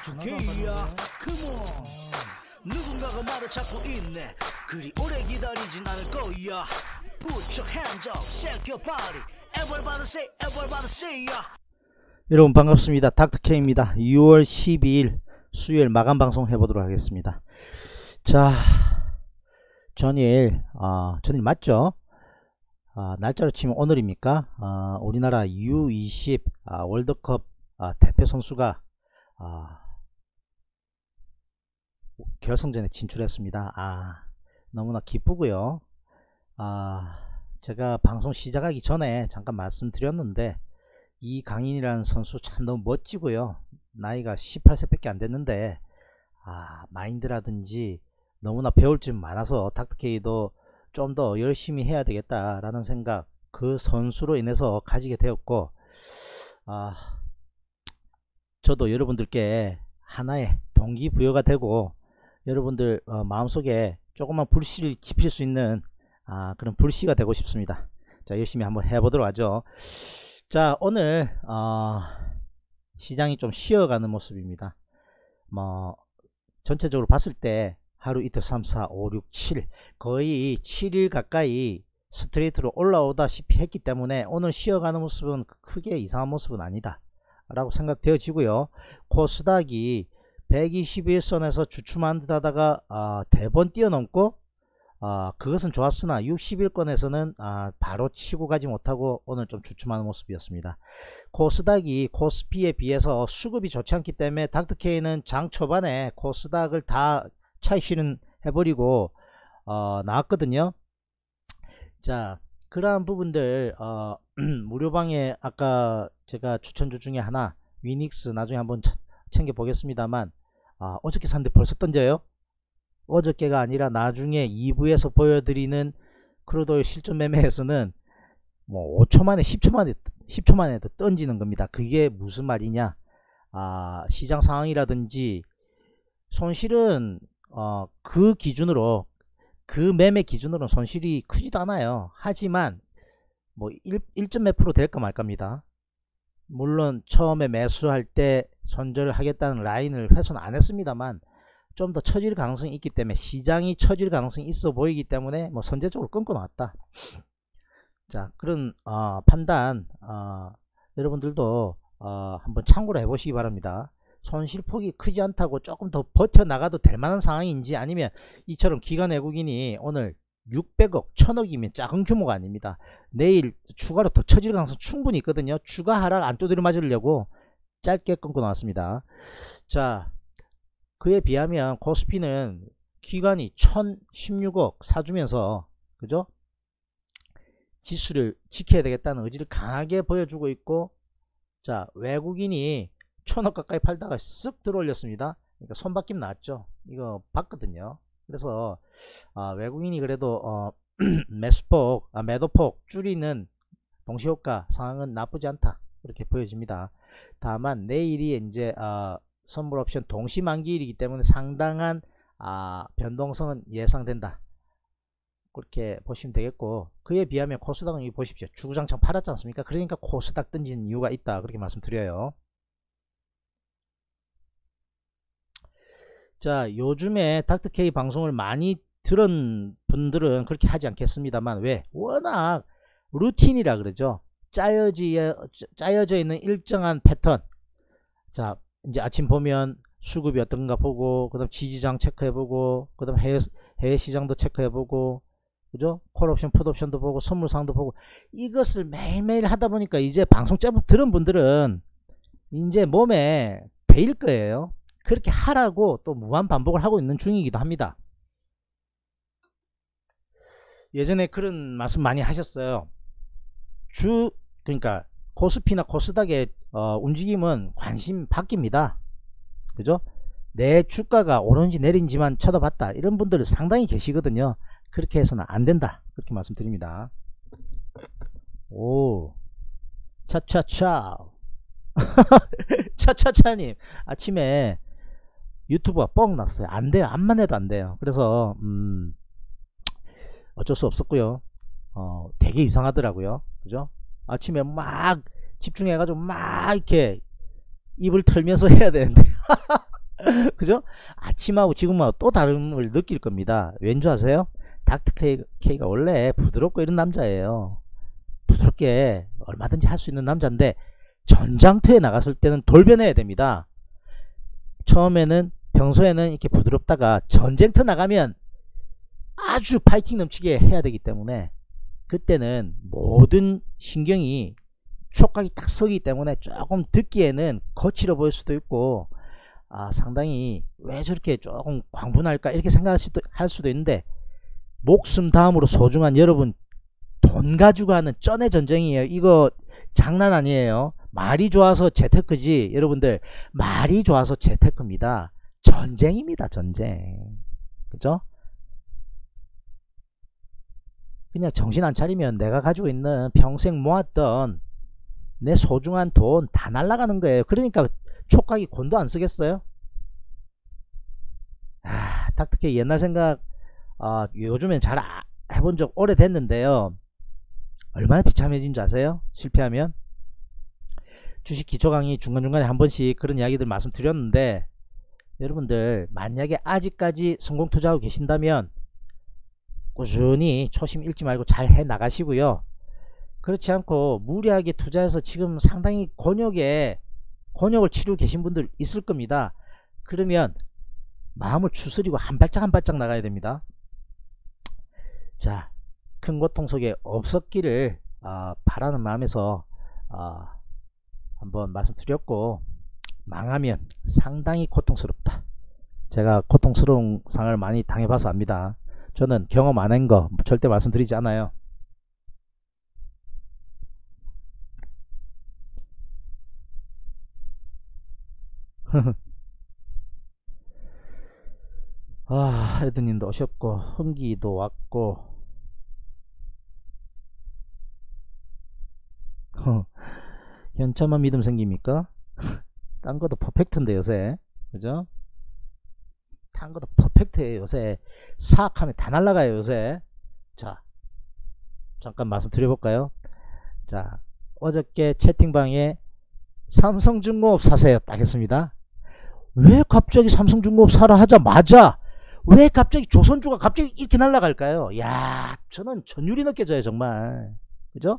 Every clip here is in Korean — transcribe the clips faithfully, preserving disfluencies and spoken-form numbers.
닥터케이야 컴온 누군가가 말을 찾고 있네 그리 오래 기다리진 않을 거야 Put your hands up, shake your body Everybody say, everybody say ya. 여러분 반갑습니다. 닥터케이입니다. 유월 십이일 수요일 마감 방송 해보도록 하겠습니다. 자, 전일 어, 전일 맞죠? 어, 날짜로 치면 오늘입니까? 어, 우리나라 유 이십 어, 월드컵 어, 대표 선수가 어, 결승전에 진출했습니다. 아, 너무나 기쁘고요. 아, 제가 방송 시작하기 전에 잠깐 말씀드렸는데 이강인이라는 선수 참 너무 멋지고요. 나이가 십팔 세밖에 안 됐는데 아, 마인드라든지 너무나 배울 점 많아서 닥터케이도 좀 더 열심히 해야 되겠다라는 생각 그 선수로 인해서 가지게 되었고, 아, 저도 여러분들께 하나의 동기부여가 되고 여러분들 어, 마음속에 조금만 불씨를 지필 수 있는 아, 그런 불씨가 되고 싶습니다. 자, 열심히 한번 해보도록 하죠. 자, 오늘 어, 시장이 좀 쉬어가는 모습입니다. 뭐 전체적으로 봤을 때 하루 이틀 삼, 사, 오, 육, 칠 거의 칠 일 가까이 스트레이트로 올라오다시피 했기 때문에 오늘 쉬어가는 모습은 크게 이상한 모습은 아니다 라고 생각되어지고요. 코스닥이 백이십일 선에서 주춤한 듯 하다가 어, 대번 뛰어넘고 어, 그것은 좋았으나 육십일권에서는 어, 바로 치고 가지 못하고 오늘 좀 주춤하는 모습이었습니다. 코스닥이 코스피에 비해서 수급이 좋지 않기 때문에 닥터케이는 장 초반에 코스닥을 다 차익실현 해버리고 어, 나왔거든요. 자, 그러한 부분들 어, 무료방에 아까 제가 추천주 중에 하나 위닉스 나중에 한번 챙겨 보겠습니다만 어, 어저께 샀는데 벌써 던져요. 어저께가 아니라 나중에 이 부에서 보여드리는 크루도일 실전 매매에서는 뭐 오 초 만에 십 초 만에 십 초 만에도 던지는 겁니다. 그게 무슨 말이냐, 아, 시장 상황이라든지 손실은 어, 그 기준으로 그 매매 기준으로는 손실이 크지도 않아요. 하지만 뭐 일 점 몇 프로 될까 말까입니다. 물론 처음에 매수할 때 손절을 하겠다는 라인을 훼손 안 했습니다만 좀 더 처질 가능성이 있기 때문에 시장이 처질 가능성이 있어 보이기 때문에 뭐 선제적으로 끊고 나왔다. 자, 그런 어, 판단 어, 여러분들도 어, 한번 참고를 해 보시기 바랍니다. 손실폭이 크지 않다고 조금 더 버텨나가도 될 만한 상황인지, 아니면 이처럼 기관 외국인이 오늘 육백억 천억이면 작은 규모가 아닙니다. 내일 추가로 더 처질 가능성 충분히 있거든요. 추가 하락 안 두드려 맞으려고 짧게 끊고 나왔습니다. 자, 그에 비하면 코스피는 기관이 천십육억 사주면서 그죠? 지수를 지켜야 되겠다는 의지를 강하게 보여주고 있고, 자, 외국인이 천억 가까이 팔다가 쓱 들어 올렸습니다. 그러니까 손바뀜 나왔죠. 이거 봤거든요. 그래서 어, 외국인이 그래도 어, 매수폭 아, 매도폭 줄이는 동시효과 상황은 나쁘지 않다 이렇게 보여집니다. 다만 내일이 이제 어, 선물 옵션 동시 만기일이기 때문에 상당한 아, 변동성은 예상된다 그렇게 보시면 되겠고, 그에 비하면 코스닥은 이 보십시오. 주구장창 팔았지 않습니까? 그러니까 코스닥 던지는 이유가 있다 그렇게 말씀드려요. 자, 요즘에 닥터케이 방송을 많이 들은 분들은 그렇게 하지 않겠습니다만, 왜? 워낙 루틴이라 그러죠. 짜여져, 짜여져 있는 일정한 패턴. 자, 이제 아침 보면 수급이 어떤가 보고, 그 다음 지지장 체크해보고, 그 다음 해외, 해외 시장도 체크해보고, 그죠? 콜옵션, 풋옵션도 보고, 선물상도 보고, 이것을 매일매일 하다 보니까 이제 방송 제법 들은 분들은 이제 몸에 배일 거예요. 그렇게 하라고 또 무한 반복을 하고 있는 중이기도 합니다. 예전에 그런 말씀 많이 하셨어요. 주, 그러니까 코스피나 코스닥의 어, 움직임은 관심 바뀝니다. 그죠? 내 주가가 오른지 내린지만 쳐다봤다 이런 분들 상당히 계시거든요. 그렇게 해서는 안 된다 그렇게 말씀드립니다. 오, 차차차 차차차님 아침에 유튜브가 뻥 났어요. 안 돼요. 암만 해도 안 돼요. 그래서 음, 어쩔 수 없었고요. 어, 되게 이상하더라고요. 그죠? 아침에 막 집중해 가지고 막 이렇게 입을 털면서 해야 되는데 그죠? 아침하고 지금하고 또 다름을 느낄 겁니다. 왠지 아세요? 닥터 K가 원래 부드럽고 이런 남자예요. 부드럽게 얼마든지 할 수 있는 남자인데 전장터에 나갔을 때는 돌변해야 됩니다. 처음에는 평소에는 이렇게 부드럽다가 전쟁터 나가면 아주 파이팅 넘치게 해야 되기 때문에 그때는 모든 신경이 촉각이 딱 서기 때문에 조금 듣기에는 거칠어 보일 수도 있고 아, 상당히 왜 저렇게 조금 광분할까 이렇게 생각할 수도, 할 수도 있는데 목숨 다음으로 소중한 여러분 돈 가지고 하는 쩐의 전쟁이에요. 이거 장난 아니에요. 말이 좋아서 재테크지 여러분들 말이 좋아서 재테크입니다. 전쟁입니다. 전쟁. 그죠? 그냥 정신 안 차리면 내가 가지고 있는 평생 모았던 내 소중한 돈 다 날아가는 거예요. 그러니까 촉각이 곤도 안 쓰겠어요? 아, 딱히 옛날 생각 어, 요즘엔 잘 아, 해본 적 오래됐는데요. 얼마나 비참해진 줄 아세요? 실패하면 주식 기초 강의 중간중간에 한 번씩 그런 이야기들 말씀드렸는데 여러분들 만약에 아직까지 성공 투자하고 계신다면 꾸준히 초심 잃지 말고 잘 해 나가시고요. 그렇지 않고 무리하게 투자해서 지금 상당히 곤욕에 곤욕을 치르고 계신 분들 있을 겁니다. 그러면 마음을 추스리고 한 발짝 한 발짝 나가야 됩니다. 자, 큰 고통 속에 없었기를 어, 바라는 마음에서 어, 한번 말씀드렸고 망하면 상당히 고통스럽다. 제가 고통스러운 상을 많이 당해봐서 압니다. 저는 경험 안 한 거 절대 말씀드리지 않아요. 아, 헤드님도 오셨고 흥기도 왔고 현차만 믿음 생깁니까? 딴 것도 퍼펙트인데 요새 그죠? 딴 것도 퍼펙트예요 요새. 사악하면 다 날라가요 요새. 자, 잠깐 말씀 드려볼까요? 자, 어저께 채팅방에 삼성중공업 사세요 딱 했습니다. 왜 갑자기 삼성중공업 사라 하자마자 왜 갑자기 조선주가 갑자기 이렇게 날아갈까요? 야, 저는 전율이 느껴져요 정말. 그죠?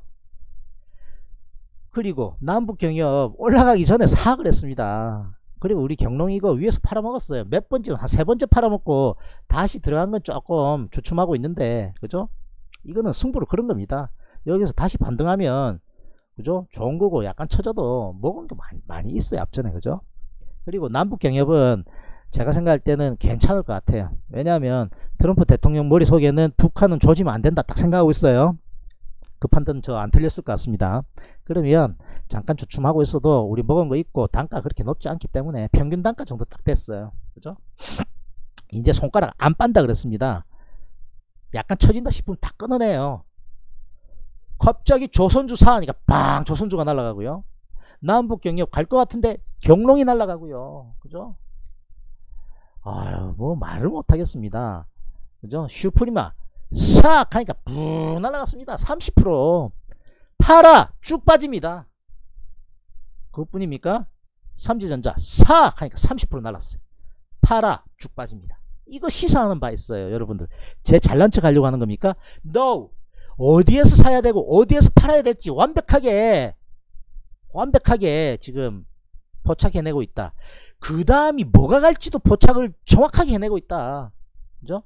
그리고 남북경협 올라가기 전에 사악을 했습니다. 그리고 우리 경롱이 이거 위에서 팔아먹었어요. 몇 번째, 한 세 번째 팔아먹고 다시 들어간 건 조금 주춤하고 있는데 그죠? 이거는 승부를 그런 겁니다. 여기서 다시 반등하면 그죠? 좋은 거고 약간 쳐져도 먹은 게 많이, 많이 있어요 앞전에. 그죠? 그리고 남북경협은 제가 생각할 때는 괜찮을 것 같아요. 왜냐하면 트럼프 대통령 머릿속에는 북한은 조지면 안 된다 딱 생각하고 있어요. 그 판단 저 안 틀렸을 것 같습니다. 그러면 잠깐 주춤하고 있어도 우리 먹은 거 있고 단가 그렇게 높지 않기 때문에 평균 단가 정도 딱 됐어요. 그죠? 이제 손가락 안 빤다 그랬습니다. 약간 처진다 싶으면 다 끊어내요. 갑자기 조선주 사하니까 빵 조선주가 날아가고요. 남북경협 갈 것 같은데 경롱이 날아가고요. 그죠? 아유, 뭐 말을 못하겠습니다. 그죠? 슈프리마 싹 하니까 뿡 날아갔습니다. 삼십 퍼센트 팔아 쭉 빠집니다. 그것뿐입니까? 삼지전자 싹 하니까 삼십 퍼센트 날랐어요. 팔아 쭉 빠집니다. 이거 시사하는 바 있어요. 여러분들 제 잘난 척 하려고 하는 겁니까? No. 어디에서 사야 되고 어디에서 팔아야 될지 완벽하게 완벽하게 지금 포착해내고 있다. 그 다음이 뭐가 갈지도 포착을 정확하게 해내고 있다. 그죠?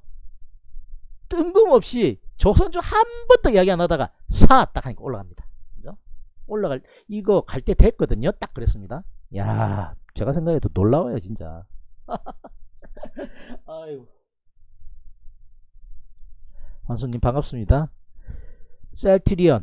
뜬금없이 조선주 한 번도 이야기 안 하다가 사 딱 하니까 올라갑니다. 그죠? 올라갈 이거 갈 때 됐거든요. 딱 그랬습니다. 야, 제가 생각해도 놀라워요 진짜. 아이고. 환수님 반갑습니다. 셀트리온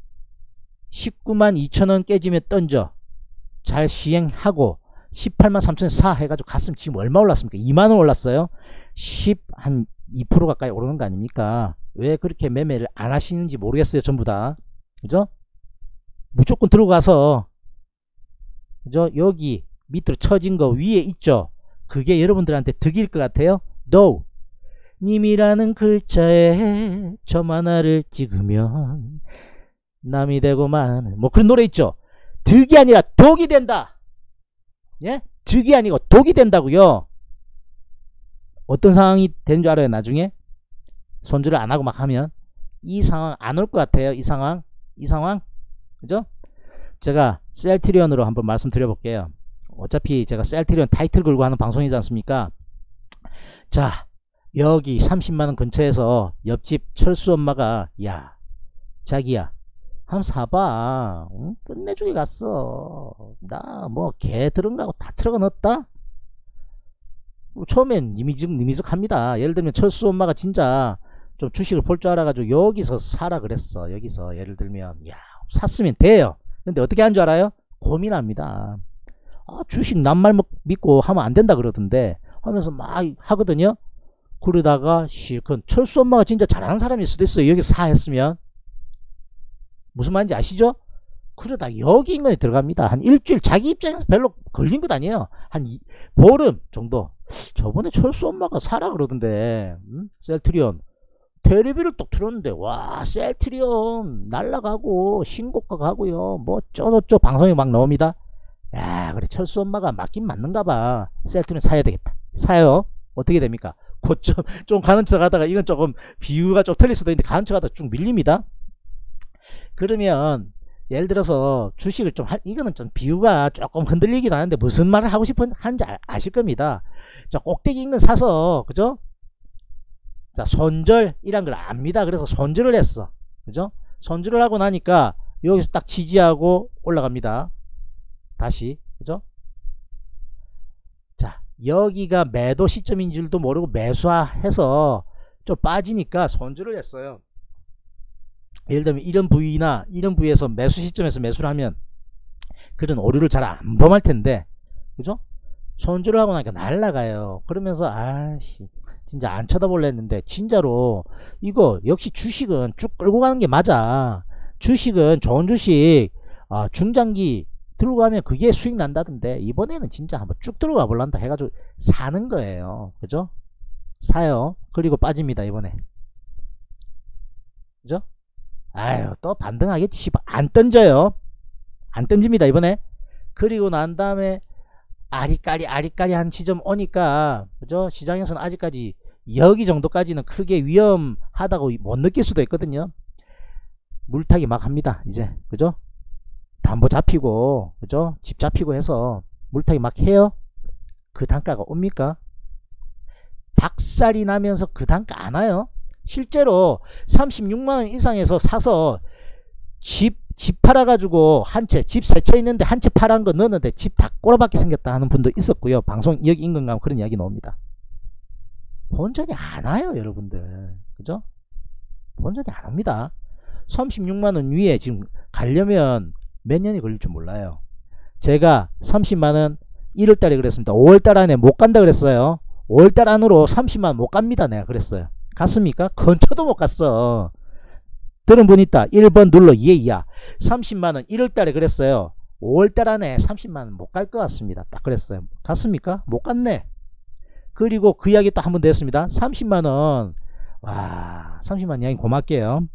십구만 이천원 깨지면 던져 잘 시행하고 십팔만 삼천 사 해가지고 갔으면 지금 얼마 올랐습니까? 이만원 올랐어요. 십 한 이 퍼센트 가까이 오르는 거 아닙니까? 왜 그렇게 매매를 안 하시는지 모르겠어요. 전부 다. 그죠? 무조건 들어가서 그죠? 여기 밑으로 처진 거 위에 있죠? 그게 여러분들한테 득일 것 같아요? No. 님이라는 글자에 점 하나를 찍으면 남이 되고만 뭐 그런 노래 있죠? 득이 아니라 독이 된다. 예? 득이 아니고 독이 된다고요. 어떤 상황이 되는 줄 알아요? 나중에 손질을 안 하고 막 하면 이 상황 안 올 것 같아요. 이 상황 이 상황 그죠? 제가 셀트리온으로 한번 말씀드려 볼게요. 어차피 제가 셀트리온 타이틀 걸고 하는 방송이지 않습니까? 자, 여기 삼십만원 근처에서 옆집 철수 엄마가 야 자기야 한번 사봐. 응? 끝내주게 갔어. 나 뭐 개 들은 거하고 다 틀어가 넣었다. 처음엔 니미적 니미적 합니다. 예를 들면 철수 엄마가 진짜 좀 주식을 볼 줄 알아가지고 여기서 사라 그랬어. 여기서 예를 들면 야 샀으면 돼요. 근데 어떻게 한 줄 알아요? 고민합니다. 아, 주식 남말 믿고 하면 안 된다 그러던데 하면서 막 하거든요. 그러다가 실컷 철수 엄마가 진짜 잘하는 사람일 수도 있어요. 여기 사 했으면. 무슨 말인지 아시죠? 그러다 여기 인근에 들어갑니다. 한 일주일 자기 입장에서 별로 걸린 것 아니에요. 한 이, 보름 정도. 저번에 철수 엄마가 사라 그러던데 음? 셀트리온 테레비를 또 틀었는데 와 셀트리온 날라가고 신고가 가고요. 뭐 쪼쪼쪼 방송에 막 나옵니다. 야 그래 철수 엄마가 맞긴 맞는가 봐. 셀트리온 사야 되겠다. 사요. 어떻게 됩니까? 고점 좀 가는 척 하다가 이건 조금 비유가 좀 틀릴 수도 있는데 가는 척 하다가 쭉 밀립니다. 그러면 예를 들어서 주식을 좀 하, 이거는 좀 비유가 조금 흔들리기도 하는데 무슨 말을 하고 싶은 한지 아, 아실 겁니다. 자 꼭대기 인근 사서 그죠? 자 손절이란 걸 압니다. 그래서 손절을 했어. 그죠? 손절을 하고 나니까 여기서 딱 지지하고 올라갑니다. 다시 그죠? 자 여기가 매도 시점인 줄도 모르고 매수해서 좀 빠지니까 손절을 했어요. 예를 들면 이런 부위나 이런 부위에서 매수 시점에서 매수를 하면 그런 오류를 잘 안 범할 텐데 그죠? 손절을 하고 나니까 날라가요. 그러면서 아씨 진짜 안 쳐다볼래 했는데 진짜로 이거 역시 주식은 쭉 끌고 가는 게 맞아. 주식은 좋은 주식 아, 중장기 들고 가면 그게 수익 난다던데 이번에는 진짜 한번 쭉 들어가 볼란다 해가지고 사는 거예요. 그죠? 사요. 그리고 빠집니다. 이번에 그죠? 아유 또 반등하겠지. 씨발 안 던져요. 안 던집니다 이번에. 그리고 난 다음에 아리까리 아리까리 한 지점 오니까 그죠? 시장에서는 아직까지 여기 정도까지는 크게 위험하다고 못 느낄 수도 있거든요. 물타기 막 합니다 이제. 그죠? 담보 잡히고 그죠? 집 잡히고 해서 물타기 막 해요. 그 단가가 옵니까? 닭살이 나면서 그 단가 안 와요. 실제로 삼십육만원 이상에서 사서 집, 집 팔아가지고 한 채, 집 세 채 있는데 한 채 팔은 거 넣었는데 집 다 꼬라박게 생겼다 하는 분도 있었고요. 방송 여기 인근 가면 그런 이야기 나옵니다. 본전이 안 와요 여러분들. 그죠? 본전이 안 옵니다. 삼십육만원 위에 지금 가려면 몇 년이 걸릴 줄 몰라요. 제가 삼십만원 일월달에 그랬습니다. 오월달 안에 못 간다 그랬어요. 오월달 안으로 삼십만원 못 갑니다 내가 그랬어요. 갔습니까? 근처도 못 갔어. 들은 분 있다. 일 번 눌러. 예야. 삼십만원 일월달에 그랬어요. 오월달 안에 삼십만원 못 갈 것 같습니다. 딱 그랬어요. 갔습니까? 못 갔네. 그리고 그 이야기 또 한 번 됐습니다. 삼십만원. 와, 삼십만원 이야기 고맙게요.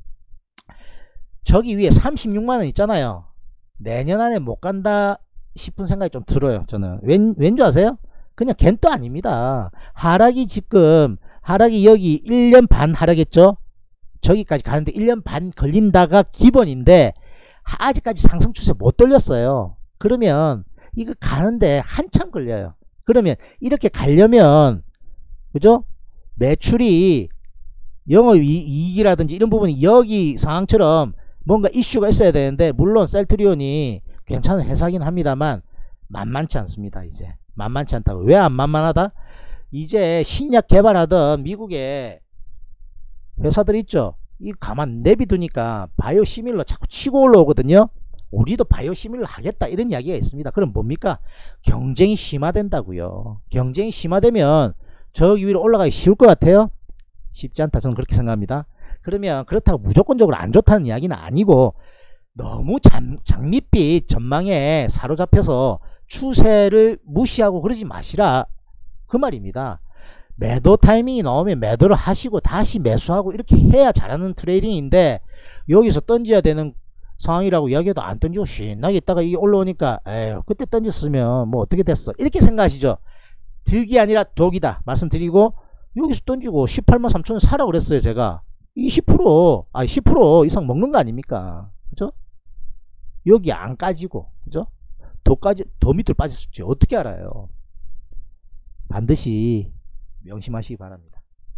저기 위에 삼십육만원 있잖아요. 내년 안에 못 간다 싶은 생각이 좀 들어요. 저는. 왠, 왠지 아세요? 그냥 겐또 아닙니다. 하락이 지금 하락이 여기 일 년 반 하락했죠. 저기까지 가는데 일 년 반 걸린다가 기본인데 아직까지 상승 추세 못 돌렸어요. 그러면 이거 가는데 한참 걸려요. 그러면 이렇게 가려면 그죠? 매출이 영업이익이라든지 이런 부분이 여기 상황처럼 뭔가 이슈가 있어야 되는데 물론 셀트리온이 괜찮은 회사긴 합니다만 만만치 않습니다. 이제 만만치 않다고. 왜 안 만만하다? 이제 신약 개발하던 미국의 회사들 있죠. 이 가만 내비두니까 바이오시밀러 자꾸 치고 올라오거든요. 우리도 바이오시밀러 하겠다 이런 이야기가 있습니다. 그럼 뭡니까? 경쟁이 심화된다고요. 경쟁이 심화되면 저기 위로 올라가기 쉬울 것 같아요? 쉽지 않다. 저는 그렇게 생각합니다. 그러면 그렇다고 무조건적으로 안 좋다는 이야기는 아니고 너무 장, 장밋빛 전망에 사로잡혀서 추세를 무시하고 그러지 마시라 그 말입니다. 매도 타이밍이 나오면 매도를 하시고 다시 매수하고 이렇게 해야 잘하는 트레이딩인데 여기서 던져야 되는 상황이라고 이야기해도 안 던지고 신나게 있다가 이게 올라오니까 에휴 그때 던졌으면 뭐 어떻게 됐어 이렇게 생각하시죠. 득이 아니라 독이다 말씀드리고 여기서 던지고 십팔만 삼천 원 사라 그랬어요. 제가 이십 퍼센트 아니 십 퍼센트 이상 먹는 거 아닙니까? 그죠? 여기 안 까지고 그죠? 더까지 더 밑으로 빠질 수 있지. 어떻게 알아요? 반드시 명심하시기 바랍니다.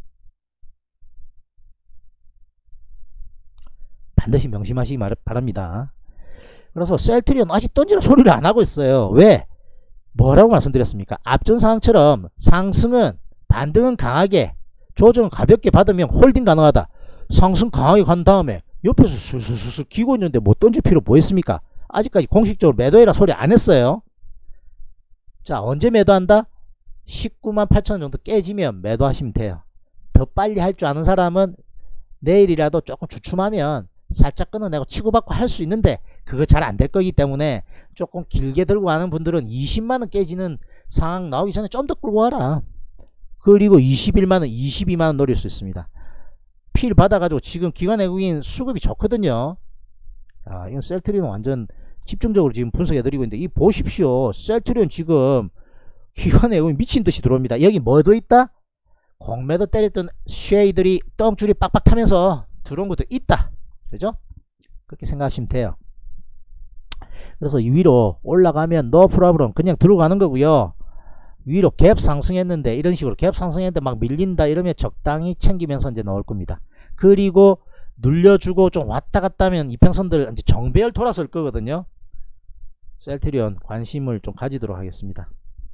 반드시 명심하시기 바랍니다. 그래서 셀트리온 아직 던지는 소리를 안 하고 있어요. 왜? 뭐라고 말씀드렸습니까? 앞전 상황처럼 상승은 반등은 강하게 조정은 가볍게 받으면 홀딩 가능하다. 상승 강하게 간 다음에 옆에서 술술술 기고 있는데 못 던질 필요 뭐 있습니까? 아직까지 공식적으로 매도해라 소리 안 했어요. 자, 언제 매도한다? 십구만 팔천 원 정도 깨지면 매도하시면 돼요. 더 빨리 할 줄 아는 사람은 내일이라도 조금 주춤하면 살짝 끊어내고 치고받고 할 수 있는데 그거 잘 안 될 거기 때문에 조금 길게 들고 가는 분들은 이십만 원 깨지는 상황 나오기 전에 좀 더 끌고 와라. 그리고 이십일만 원, 이십이만 원 노릴 수 있습니다. 필 받아가지고 지금 기관 외국인 수급이 좋거든요. 아, 이건 셀트리온 완전 집중적으로 지금 분석해드리고 있는데 이 보십시오. 셀트리온 지금 기관 외국인 미친듯이 들어옵니다. 여기 뭐도 있다? 공매도 때렸던 쉐이들이 똥줄이 빡빡 타면서 들어온 것도 있다. 그죠? 그렇게 생각하시면 돼요. 그래서 위로 올라가면 노 프로블럼 그냥 들어가는 거고요. 위로 갭 상승했는데 이런 식으로 갭 상승했는데 막 밀린다 이러면 적당히 챙기면서 이제 나올 겁니다. 그리고 눌려주고 좀 왔다 갔다 하면 이평선들 이제 정배열 돌아설 거거든요. 셀트리온 관심을 좀 가지도록 하겠습니다.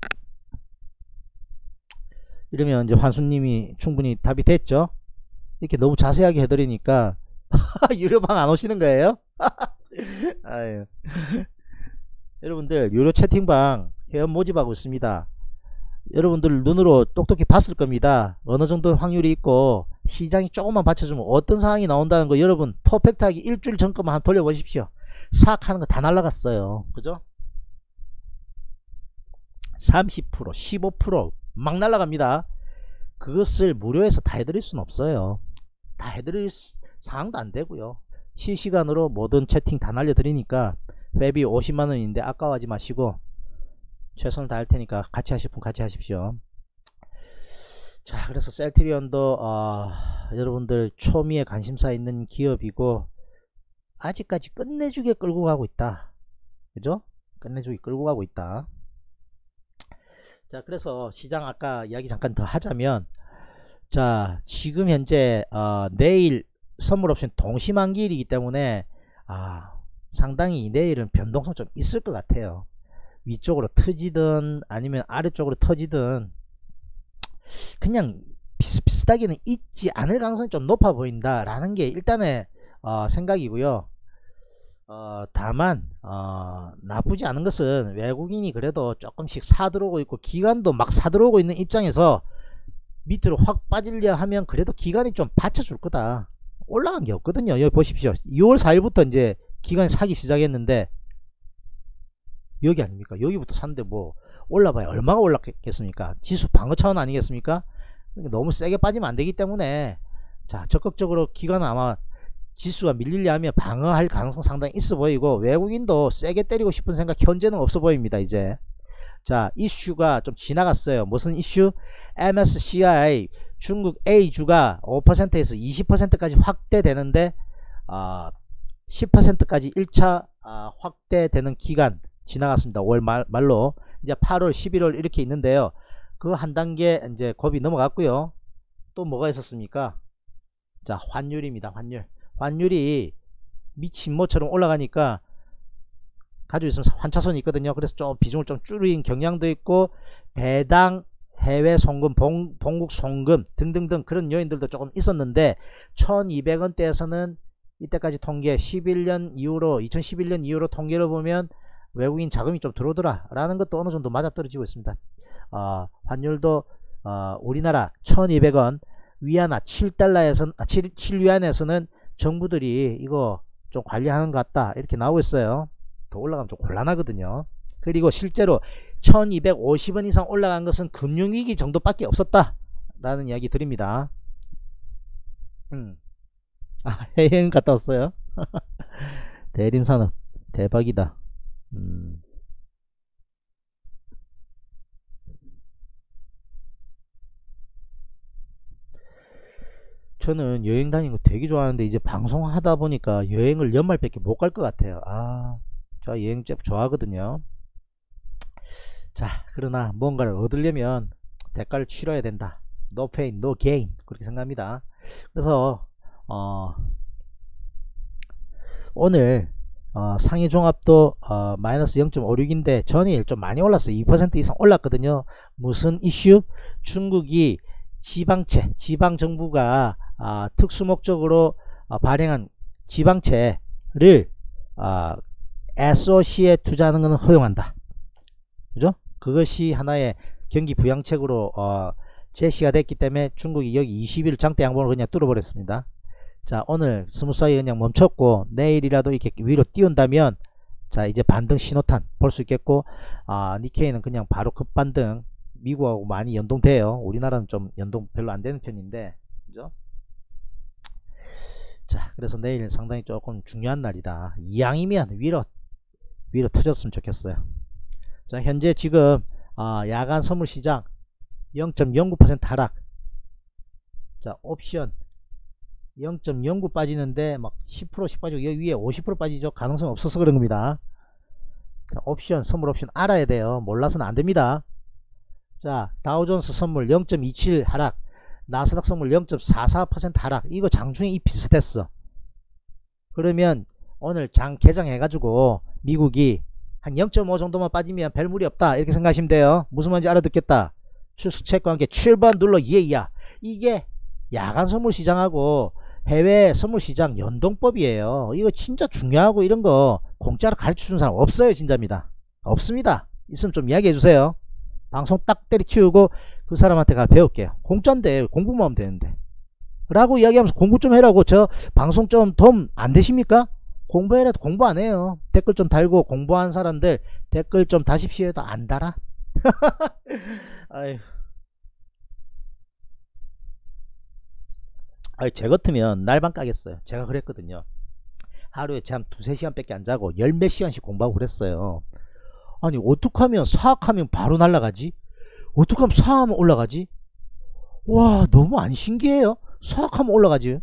이러면 이제 환수님이 충분히 답이 됐죠. 이렇게 너무 자세하게 해드리니까 유료방 안 오시는 거예요? 아유. 여러분들 유료 채팅방 회원 모집하고 있습니다. 여러분들 눈으로 똑똑히 봤을 겁니다. 어느 정도 확률이 있고 시장이 조금만 받쳐주면 어떤 상황이 나온다는 거 여러분 퍼펙트하게 일주일 전 것만 한번 돌려보십시오. 사악하는 거 다 날라갔어요. 그죠? 삼십 퍼센트 십오 퍼센트 막 날라갑니다. 그것을 무료에서 다 해드릴 수는 없어요. 다 해드릴 상황도 안 되고요. 실시간으로 모든 채팅 다 날려드리니까 회비 오십만 원인데 아까워하지 마시고 최선을 다할 테니까 같이 하실 분 같이 하십시오. 자, 그래서 셀트리온도 어, 여러분들 초미에 관심사 있는 기업이고 아직까지 끝내주게 끌고 가고 있다. 그죠? 끝내주게 끌고 가고 있다. 자, 그래서 시장 아까 이야기 잠깐 더 하자면 자, 지금 현재 어, 내일 선물 옵션 동시만기일이기 때문에 아, 상당히 내일은 변동성 좀 있을 것 같아요. 위쪽으로 터지든 아니면 아래쪽으로 터지든 그냥 비슷비슷하게는 있지 않을 가능성이 좀 높아 보인다 라는 게 일단의 어, 생각이고요. 어, 다만 어, 나쁘지 않은 것은 외국인이 그래도 조금씩 사들어오고 있고 기관도 막 사들어오고 있는 입장에서 밑으로 확 빠지려 하면 그래도 기관이 좀 받쳐줄 거다. 올라간 게 없거든요. 여기 보십시오. 유월 사일부터 이제 기관이 사기 시작했는데 여기 아닙니까? 여기부터 샀는데 뭐 올라봐야 얼마가 올랐겠습니까? 지수 방어 차원 아니겠습니까? 너무 세게 빠지면 안 되기 때문에 자, 적극적으로 기관은 아마 지수가 밀리려 하면 방어할 가능성 상당히 있어 보이고 외국인도 세게 때리고 싶은 생각 현재는 없어 보입니다. 이제 자, 이슈가 좀 지나갔어요. 무슨 이슈? 엠에스시아이 중국 A주가 오 퍼센트에서 이십 퍼센트까지 확대되는데 어, 십 퍼센트까지 일 차 어, 확대되는 기간 지나갔습니다. 오월 말, 말로 이제 팔월 십일월 이렇게 있는데요. 그 한 단계 이제 겁이 넘어갔고요. 또 뭐가 있었습니까? 자, 환율입니다. 환율 환율이 미친모처럼 올라가니까 가지고 있으면 환차손이 있거든요. 그래서 좀 비중을 좀 줄인 경향도 있고 배당 해외 송금 봉, 봉국 송금 등등등 그런 요인들도 조금 있었는데 천이백 원대에서는 이때까지 통계 십일 년 이후로 이천십일 년 이후로 통계를 보면 외국인 자금이 좀 들어오더라 라는 것도 어느 정도 맞아떨어지고 있습니다. 어, 환율도 어, 우리나라 천이백 원 위안화 칠 달러에서는 아, 칠, 칠 위안에서는 정부들이 이거 좀 관리하는 것 같다 이렇게 나오고 있어요. 더 올라가면 좀 곤란하거든요. 그리고 실제로 천이백오십 원 이상 올라간 것은 금융위기 정도밖에 없었다 라는 이야기 드립니다. 음. 아, 해외여행 갔다 왔어요. 대림산업 대박이다. 음. 저는 여행 다니는 거 되게 좋아하는데 이제 방송하다 보니까 여행을 연말밖에 못 갈 것 같아요. 아, 저 여행 좀 좋아하거든요. 자, 그러나 뭔가를 얻으려면 대가를 치러야 된다. No pain, no gain. 그렇게 생각합니다. 그래서 어, 오늘 어, 상해 종합도 어, 마이너스 영 점 오육인데 전일 좀 많이 올랐어요. 이 퍼센트 이상 올랐거든요. 무슨 이슈? 중국이 지방채, 지방정부가 어, 특수목적으로 어, 발행한 지방채를 어, 에스오씨에 투자하는 것은 허용한다. 그죠? 그것이 하나의 경기 부양책으로 어, 제시가 됐기 때문에 중국이 여기 이십 일 장대 양봉을 그냥 뚫어버렸습니다. 자, 오늘 스무스하게 그냥 멈췄고 내일이라도 이렇게 위로 띄운다면 자, 이제 반등 신호탄 볼 수 있겠고 아, 니케이는 그냥 바로 급반등. 미국하고 많이 연동돼요. 우리나라는 좀 연동 별로 안 되는 편인데, 그죠? 자, 그래서 내일 상당히 조금 중요한 날이다. 이왕이면 위로 위로 터졌으면 좋겠어요. 자, 현재 지금 어, 야간 선물 시장 영 점 영구 퍼센트 하락. 자, 옵션 영 점 영구 빠지는데 막 십 퍼센트씩 빠지고 여기 위에 오십 퍼센트 빠지죠. 가능성 없어서 그런 겁니다. 자, 옵션 선물 옵션 알아야 돼요. 몰라서는 안 됩니다. 자, 다우존스 선물 영 점 이칠 하락, 나스닥 선물 영 점 사사 퍼센트 하락. 이거 장중에 이 비슷했어. 그러면 오늘 장 개장해 가지고 미국이 한 영 점 오 정도만 빠지면 별 무리 없다 이렇게 생각하시면 돼요. 무슨 말인지 알아듣겠다. 출수채과 함께 칠 번 눌러 예야. 이게 야간 선물 시장하고 해외 선물 시장 연동법이에요. 이거 진짜 중요하고 이런 거 공짜로 가르쳐주는 사람 없어요. 진짜입니다. 없습니다. 있으면 좀 이야기해 주세요. 방송 딱 때려치우고 그 사람한테 가 배울게요. 공짜인데 공부만 하면 되는데 라고 이야기하면서 공부 좀 해라고. 저 방송 좀 도움 안 되십니까? 공부해라. 공부 안 해요. 댓글 좀 달고 공부한 사람들 댓글 좀 다십시오 해도 안 달아. 아유. 아유, 제 같으면 날방 까겠어요. 제가 그랬거든요. 하루에 잠 두세 시간 밖에 안 자고 열 몇 시간씩 공부하고 그랬어요. 아니, 어떡하면 사학하면 바로 날아가지? 어떡하면 사하면 올라가지? 와, 너무 안 신기해요? 사학하면 올라가지?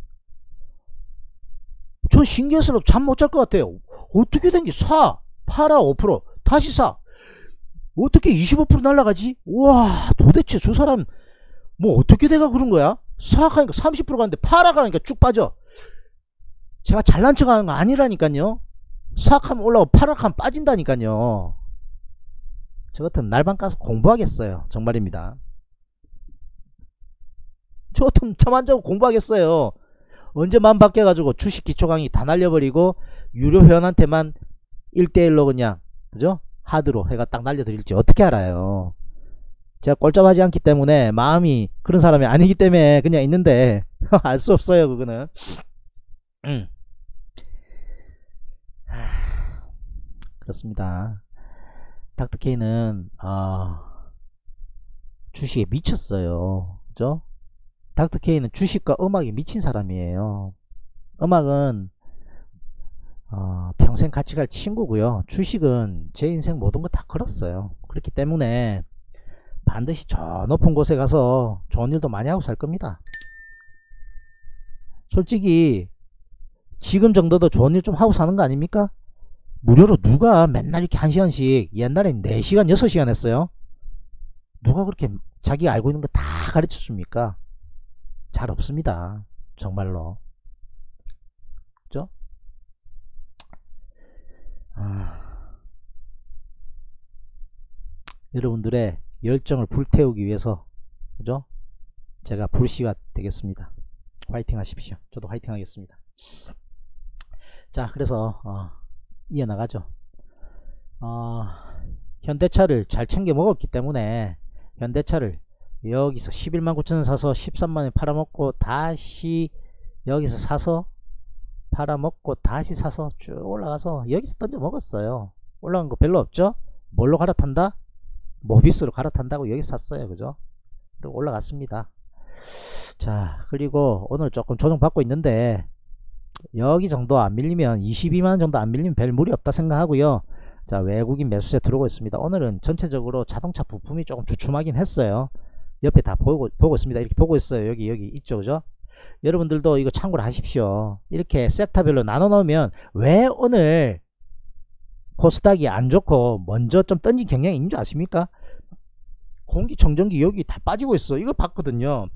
전 신기해서 잠 못 잘 것 같아요. 어떻게 된 게 사, 팔아 오 퍼센트, 다시 사. 어떻게 이십오 퍼센트 날아가지? 와, 도대체 저 사람 뭐 어떻게 돼가 그런 거야? 사학하니까 삼십 퍼센트 가는데 팔아 가니까 쭉 빠져. 제가 잘난 척 하는 거 아니라니까요. 사학하면 올라가고 팔아하면 빠진다니까요. 저 같으면 날방 가서 공부하겠어요. 정말입니다. 저 같으면 잠 안 자고 공부하겠어요. 언제 맘 바뀌어가지고 주식 기초 강의 다 날려버리고 유료 회원한테만 일 대 일로 그냥 그죠? 하드로 해가 딱 날려드릴지 어떻게 알아요? 제가 꼴cab하지 않기 때문에 마음이 그런 사람이 아니기 때문에 그냥 있는데 알 수 없어요. 그거는. 음. 그렇습니다. 닥터케이는 어, 주식에 미쳤어요. 그죠? 닥터케이는 주식과 음악에 미친 사람이에요. 음악은 어, 평생 같이 갈 친구고요. 주식은 제 인생 모든 거 다 걸었어요. 그렇기 때문에 반드시 저 높은 곳에 가서 좋은 일도 많이 하고 살 겁니다. 솔직히 지금 정도도 좋은 일 좀 하고 사는 거 아닙니까? 무료로 누가 맨날 이렇게 한 시간씩, 옛날엔 네 시간 여섯 시간 했어요. 누가 그렇게 자기가 알고 있는 거 다 가르쳐 줍니까? 잘 없습니다. 정말로. 그죠? 아... 여러분들의 열정을 불태우기 위해서, 그죠? 제가 불씨가 되겠습니다. 화이팅 하십시오. 저도 화이팅 하겠습니다. 자, 그래서 어, 이어나가죠. 어, 현대차를 잘 챙겨 먹었기 때문에 현대차를 여기서 십일만 구천 원 사서 십삼만 원에 팔아먹고 다시 여기서 사서 팔아먹고 다시 사서 쭉 올라가서 여기서 던져 먹었어요. 올라간 거 별로 없죠? 뭘로 갈아탄다? 모비스로 갈아탄다고 여기 샀어요. 그죠? 그리고 올라갔습니다. 자, 그리고 오늘 조금 조정 받고 있는데 여기 정도 안 밀리면 이십이만원 정도 안 밀리면 별 무리 없다 생각하고요. 자, 외국인 매수세 들어오고 있습니다. 오늘은 전체적으로 자동차 부품이 조금 주춤하긴 했어요. 옆에 다 보고, 보고 있습니다. 이렇게 보고 있어요. 여기 여기 있죠, 그죠? 여러분들도 이거 참고를 하십시오. 이렇게 섹터별로 나눠 놓으면 왜 오늘 코스닥이 안 좋고 먼저 좀 던진 경향이 있는 줄 아십니까? 공기청정기 여기 다 빠지고 있어. 이거 봤거든요.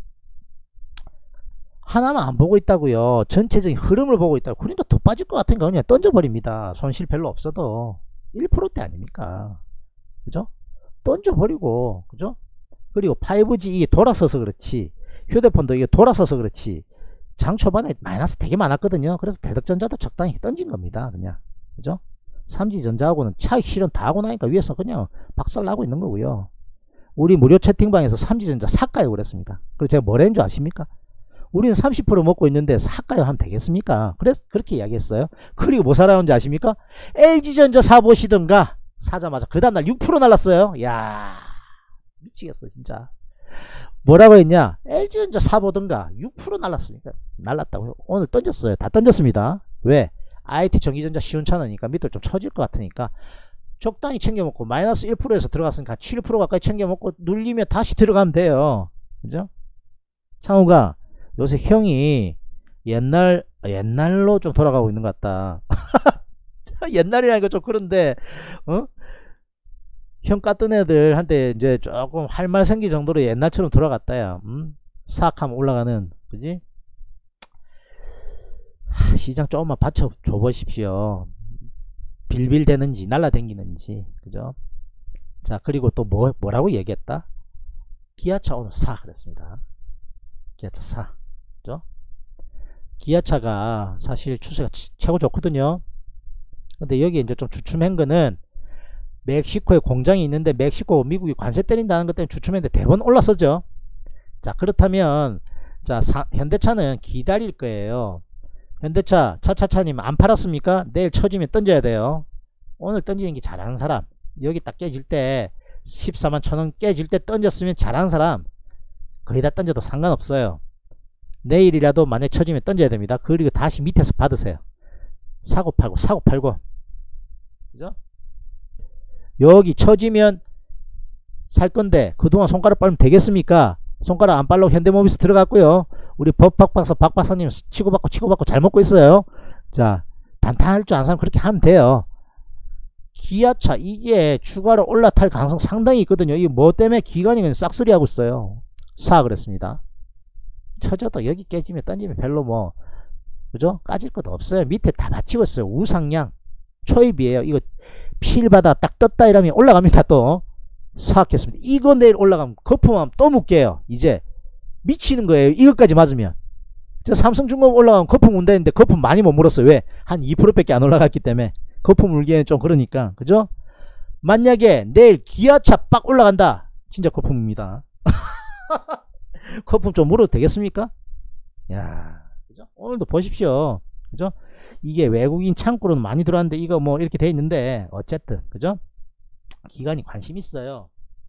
하나만 안 보고 있다고요. 전체적인 흐름을 보고 있다고. 그러니까 더 빠질 것 같으니까 그냥 던져버립니다. 손실 별로 없어도 일 퍼센트대 아닙니까? 그죠? 던져버리고, 그죠? 그리고 파이브지 이게 돌아서서 그렇지, 휴대폰도 이게 돌아서서 그렇지, 장 초반에 마이너스 되게 많았거든요. 그래서 대덕전자도 적당히 던진 겁니다. 그냥, 그죠? 삼지전자하고는 차익 실현 다 하고 나니까 위에서 그냥 박살 나고 있는 거고요. 우리 무료 채팅방에서 삼지전자 사까요 그랬습니다. 그리고 제가 뭐라는 줄 아십니까? 우리는 삼십 퍼센트 먹고 있는데 사까요 하면 되겠습니까? 그래서 그렇게 이야기했어요. 그리고 뭐 사라는지 아십니까? 엘지전자 사보시던가. 사자마자 그 다음날 육 퍼센트 날랐어요. 야, 미치겠어 진짜. 뭐라고 했냐? 엘지전자 사보던가. 육 퍼센트 날랐으니까. 날랐다고요. 오늘 던졌어요. 다 던졌습니다. 왜? 아이티 전기전자 시운찮으니까 밑으로 좀 처질 것 같으니까 적당히 챙겨먹고, 마이너스 일 퍼센트에서 들어갔으니까 칠 퍼센트 가까이 챙겨먹고 눌리면 다시 들어가면 돼요. 그죠? 창호가 요새 형이 옛날 옛날로 좀 돌아가고 있는 것 같다. 옛날이라니까 좀 그런데, 어? 형 같은 애들한테 이제 조금 할 말 생기 정도로 옛날처럼 돌아갔다야. 음? 싹 하면 올라가는, 그지? 하, 시장 조금만 받쳐 줘 보십시오. 빌빌대는지 날라댕기는지, 그죠? 자, 그리고 또 뭐, 뭐라고 얘기했다? 기아차 오늘 사 그랬습니다. 기아차 사, 그죠? 기아차가 사실 추세가 최고 좋거든요. 근데 여기 이제 좀 주춤한 거는 멕시코에 공장이 있는데 멕시코 미국이 관세 때린다는 것 때문에 주춤했는데 대번 올라서죠. 자, 그렇다면 자 사, 현대차는 기다릴 거예요. 현대차 차차차님 안 팔았습니까? 내일 처지면 던져야 돼요. 오늘 던지는 게 잘하는 사람, 여기 딱 깨질 때 십사만 천원 깨질 때 던졌으면 잘하는 사람 거의 다 던져도 상관없어요. 내일이라도 만약 처지면 던져야 됩니다. 그리고 다시 밑에서 받으세요. 사고 팔고 사고 팔고, 그죠? 여기 처지면 살 건데 그동안 손가락 빨면 되겠습니까? 손가락 안 빨려고 현대모비스 들어갔고요. 우리 법박박사 박박사님 치고받고 치고받고 잘 먹고 있어요. 자, 단단할 줄 아는 사람 그렇게 하면 돼요. 기아차 이게 추가로 올라탈 가능성 상당히 있거든요. 이게 뭐 때문에 기관이 그냥 싹쓸이 하고 있어요. 사 그랬습니다. 쳐져도 여기 깨지면 던지면 별로 뭐, 그죠? 까질 것도 없어요. 밑에 다 받치고 있어요. 우상향 초입이에요. 이거 필받아 딱 떴다 이러면 올라갑니다. 또 사악했습니다. 이거 내일 올라가면 거품하면 또 묶게요. 이제 미치는 거예요. 이것까지 맞으면. 저 삼성중공업 올라가면 거품 문다는데 거품 많이 못 물었어요. 왜? 한 이 퍼센트 밖에 안 올라갔기 때문에. 거품 물기에는 좀 그러니까, 그죠? 만약에 내일 기아차 빡 올라간다, 진짜 거품입니다. 거품 좀 물어도 되겠습니까? 야, 그죠? 오늘도 보십시오. 그죠? 이게 외국인 창고로는 많이 들어왔는데 이거 뭐 이렇게 돼 있는데 어쨌든, 그죠? 기관이 관심 있어요.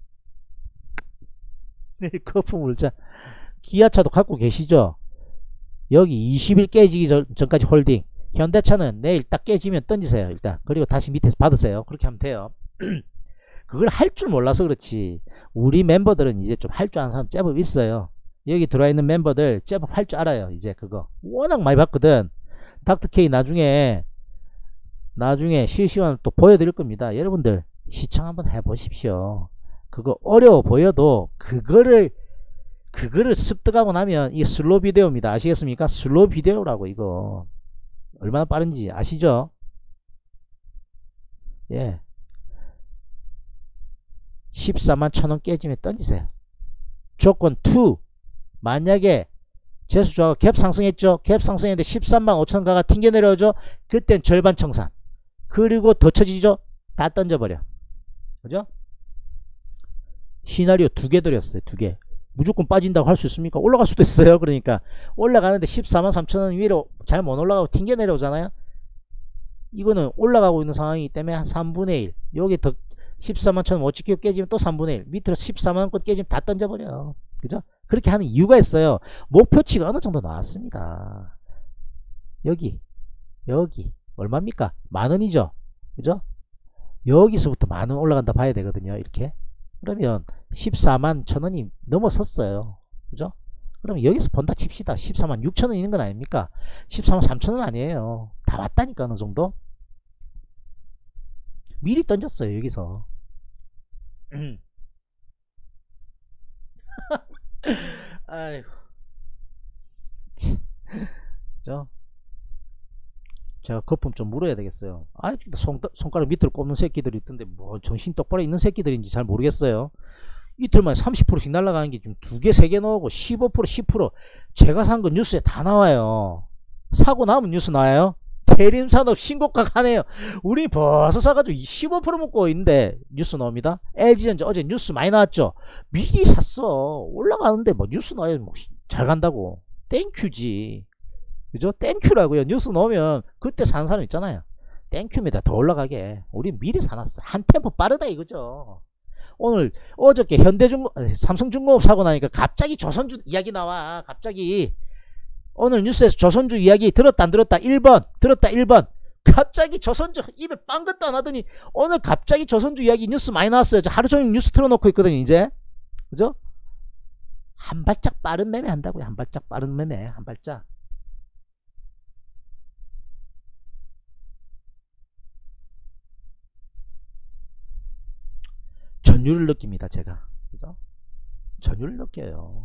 내일 거품 물자. 기아차도 갖고 계시죠? 여기 이십 일 깨지기 전, 전까지 홀딩. 현대차는 내일 딱 깨지면 던지세요. 일단. 그리고 다시 밑에서 받으세요. 그렇게 하면 돼요. 그걸 할 줄 몰라서 그렇지. 우리 멤버들은 이제 좀 할 줄 아는 사람 제법 있어요. 여기 들어와 있는 멤버들 제법 할 줄 알아요. 이제 그거 워낙 많이 봤거든. 닥터케이 나중에 나중에 실시간을 또 보여드릴 겁니다. 여러분들 시청 한번 해보십시오. 그거 어려워 보여도 그거를 그거를 습득하고 나면 이게 슬로우 비디오입니다. 아시겠습니까? 슬로우 비디오라고. 이거 얼마나 빠른지 아시죠? 예. 십사만 천원 깨지면 던지세요. 조건 이. 만약에 재수조합 갭 상승했죠. 갭 상승했는데 십삼만 오천 가가 튕겨 내려오죠. 그땐 절반 청산. 그리고 더 쳐지죠. 다 던져버려. 그죠? 시나리오 두 개 드렸어요. 두 개. 무조건 빠진다고 할 수 있습니까? 올라갈 수도 있어요. 그러니까 올라가는데 십사만 삼천 원 위로 잘 못 올라가고 튕겨 내려오잖아요. 이거는 올라가고 있는 상황이기 때문에 한 삼분의 일. 여기 더 십사만 천 원 못 지키고 깨지면 또 삼분의 일. 밑으로 십사만 원권 깨지면 다 던져버려. 그죠? 그렇게 하는 이유가 있어요. 목표치가 어느 정도 나왔습니다. 여기 여기 얼마입니까? 만원이죠. 그죠? 여기서부터 만원 올라간다 봐야 되거든요. 이렇게 그러면 십사만 천원이 넘어섰어요. 그죠? 그럼 여기서 본다 칩시다. 십사만 육천원 있는 건 아닙니까? 십사만 삼천원 아니에요. 다 왔다니까. 어느 정도 미리 던졌어요. 여기서 아이고 그죠? 제가 거품 좀 물어야 되겠어요. 아, 손, 손가락 밑으로 꼽는 새끼들이 있던데 뭐 정신 똑바로 있는 새끼들인지 잘 모르겠어요. 이틀 만에 삼십 퍼센트씩 날아가는 게 지금 두 개, 세 개 나오고 십오 퍼센트, 십 퍼센트 제가 산 거 뉴스에 다 나와요. 사고 나면 뉴스 나와요. 대림산업 신고가 하네요. 우리 벌써 사가지고 십오 퍼센트 먹고 있는데 뉴스 나옵니다. 엘지전자 어제 뉴스 많이 나왔죠. 미리 샀어. 올라가는데 뭐 뉴스 나와요. 뭐 잘 간다고. 땡큐지. 그죠? 땡큐라고요. 뉴스 나오면 그때 사는 사람 있잖아요. 땡큐입니다. 더 올라가게. 우리 미리 사놨어. 한 템포 빠르다 이거죠. 오늘 어저께 현대중공 삼성중공업 사고 나니까 갑자기 조선주 이야기 나와. 갑자기 오늘 뉴스에서 조선주 이야기 들었다 안 들었다 일 번 들었다 일 번 갑자기 조선주 입에 빵 것도 안 하더니 오늘 갑자기 조선주 이야기 뉴스 많이 나왔어요. 저 하루 종일 뉴스 틀어놓고 있거든요. 이제 그죠? 한 발짝 빠른 매매 한다고요. 한 발짝 빠른 매매. 한 발짝. 전율을 느낍니다. 제가. 그죠? 전율을 느껴요.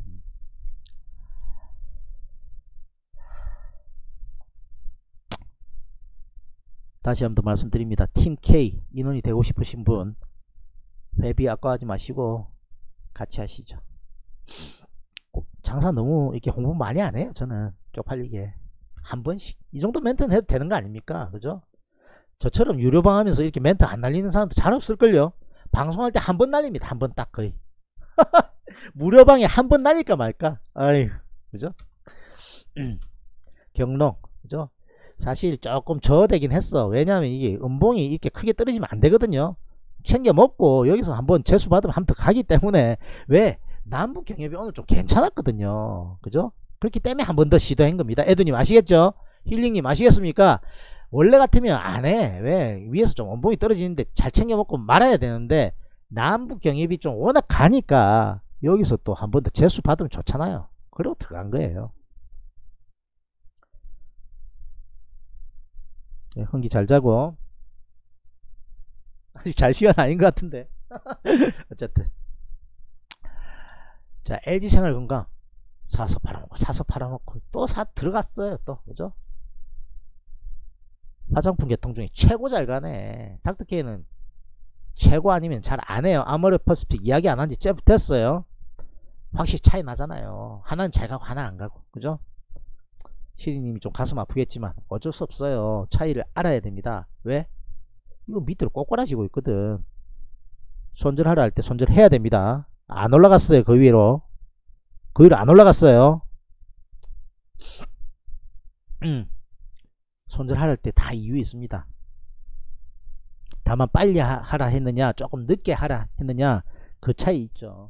다시 한번 말씀드립니다. 팀 K 인원이 되고 싶으신 분 회비 아까워하지 마시고 같이 하시죠. 꼭 장사 너무 이렇게 홍보 많이 안 해요. 저는 쪽팔리게 한 번씩 이 정도 멘트는 해도 되는 거 아닙니까? 그죠? 저처럼 유료방 하면서 이렇게 멘트 안 날리는 사람도 잘 없을걸요. 방송할 때 한 번 날립니다. 한 번 딱 거의. 무료방에 한 번 날릴까 말까. 아유, 그죠? 경롱, 그죠? 사실 조금 저어되긴 했어. 왜냐하면 이게 음봉이 이렇게 크게 떨어지면 안 되거든요. 챙겨 먹고 여기서 한번 재수 받으면 한 번 더 가기 때문에. 왜? 남북 경협이 오늘 좀 괜찮았거든요. 그죠? 그렇기 때문에 한 번 더 시도한 겁니다. 에드님 아시겠죠? 힐링님 아시겠습니까? 원래 같으면 안 해. 왜? 위에서 좀 원봉이 떨어지는데 잘 챙겨 먹고 말아야 되는데 남북 경협이 좀 워낙 가니까 여기서 또 한 번 더 재수 받으면 좋잖아요. 그리고 들어간 거예요. 네, 흥기 잘 자고. 아직 잘 시간 아닌 것 같은데. 어쨌든 자, 엘지생활건강 사서 팔아놓고 사서 팔아놓고 또 사 들어갔어요. 또 그죠? 화장품 계통 중에 최고 잘 가네. 닥터케이는 최고 아니면 잘 안해요. 아모레퍼스픽 이야기 안 한지 꽤 됐어요. 확실히 차이 나잖아요. 하나는 잘 가고 하나 안 가고. 그죠? 시리님이 좀 가슴 아프겠지만 어쩔 수 없어요. 차이를 알아야 됩니다. 왜? 이거 밑으로 꼬꾸라지고 있거든. 손절하라 할 때 손절해야 됩니다. 안 올라갔어요. 그 위로 그 위로 안 올라갔어요. 음. 손절할 때 다 이유 있습니다. 다만 빨리 하라 했느냐 조금 늦게 하라 했느냐 그 차이 있죠.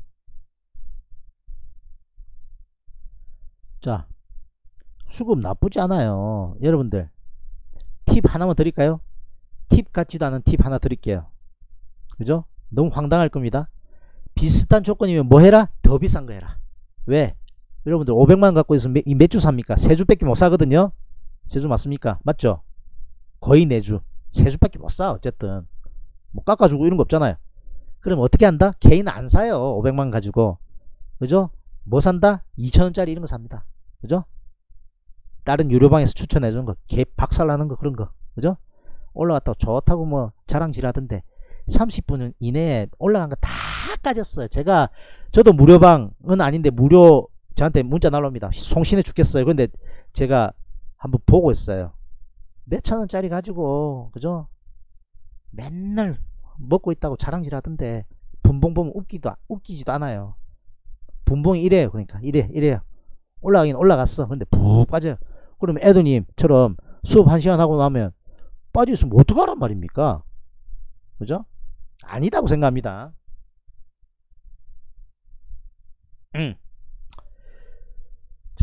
자, 수급 나쁘지 않아요. 여러분들 팁 하나만 드릴까요? 팁 같지도 않은 팁 하나 드릴게요. 그죠? 너무 황당할 겁니다. 비슷한 조건이면 뭐 해라? 더 비싼 거 해라. 왜? 여러분들 오백만 원 갖고 있으면 몇 주 삽니까? 세 주밖에 못 사거든요. 세 주 맞습니까? 맞죠? 거의 네 주. 세 주밖에 못 사. 어쨌든 뭐 깎아주고 이런 거 없잖아요. 그럼 어떻게 한다? 개인 안 사요. 오백만 원 가지고. 그죠? 뭐 산다? 이천 원짜리 이런 거 삽니다. 그죠? 다른 유료방에서 추천해주는 거, 개 박살나는 거 그런 거. 그죠? 올라갔다고 좋다고 뭐 자랑질 하던데 삼십 분 이내에 올라간 거 다 까졌어요. 제가 저도 무료방은 아닌데 무료 저한테 문자 날라옵니다. 송신해 죽겠어요. 근데 제가 한번 보고 있어요. 몇천 원짜리 가지고 그죠? 맨날 먹고 있다고 자랑질 하던데 분봉 보면 웃기도 웃기지도 않아요. 분봉이 이래요. 그러니까 이래 이래요. 올라가긴 올라갔어. 근데 푹 빠져요. 그러면 에드님처럼 수업 한 시간 하고 나면 빠져있으면 어떡하란 말입니까? 그죠? 아니다고 생각합니다. 음. 자,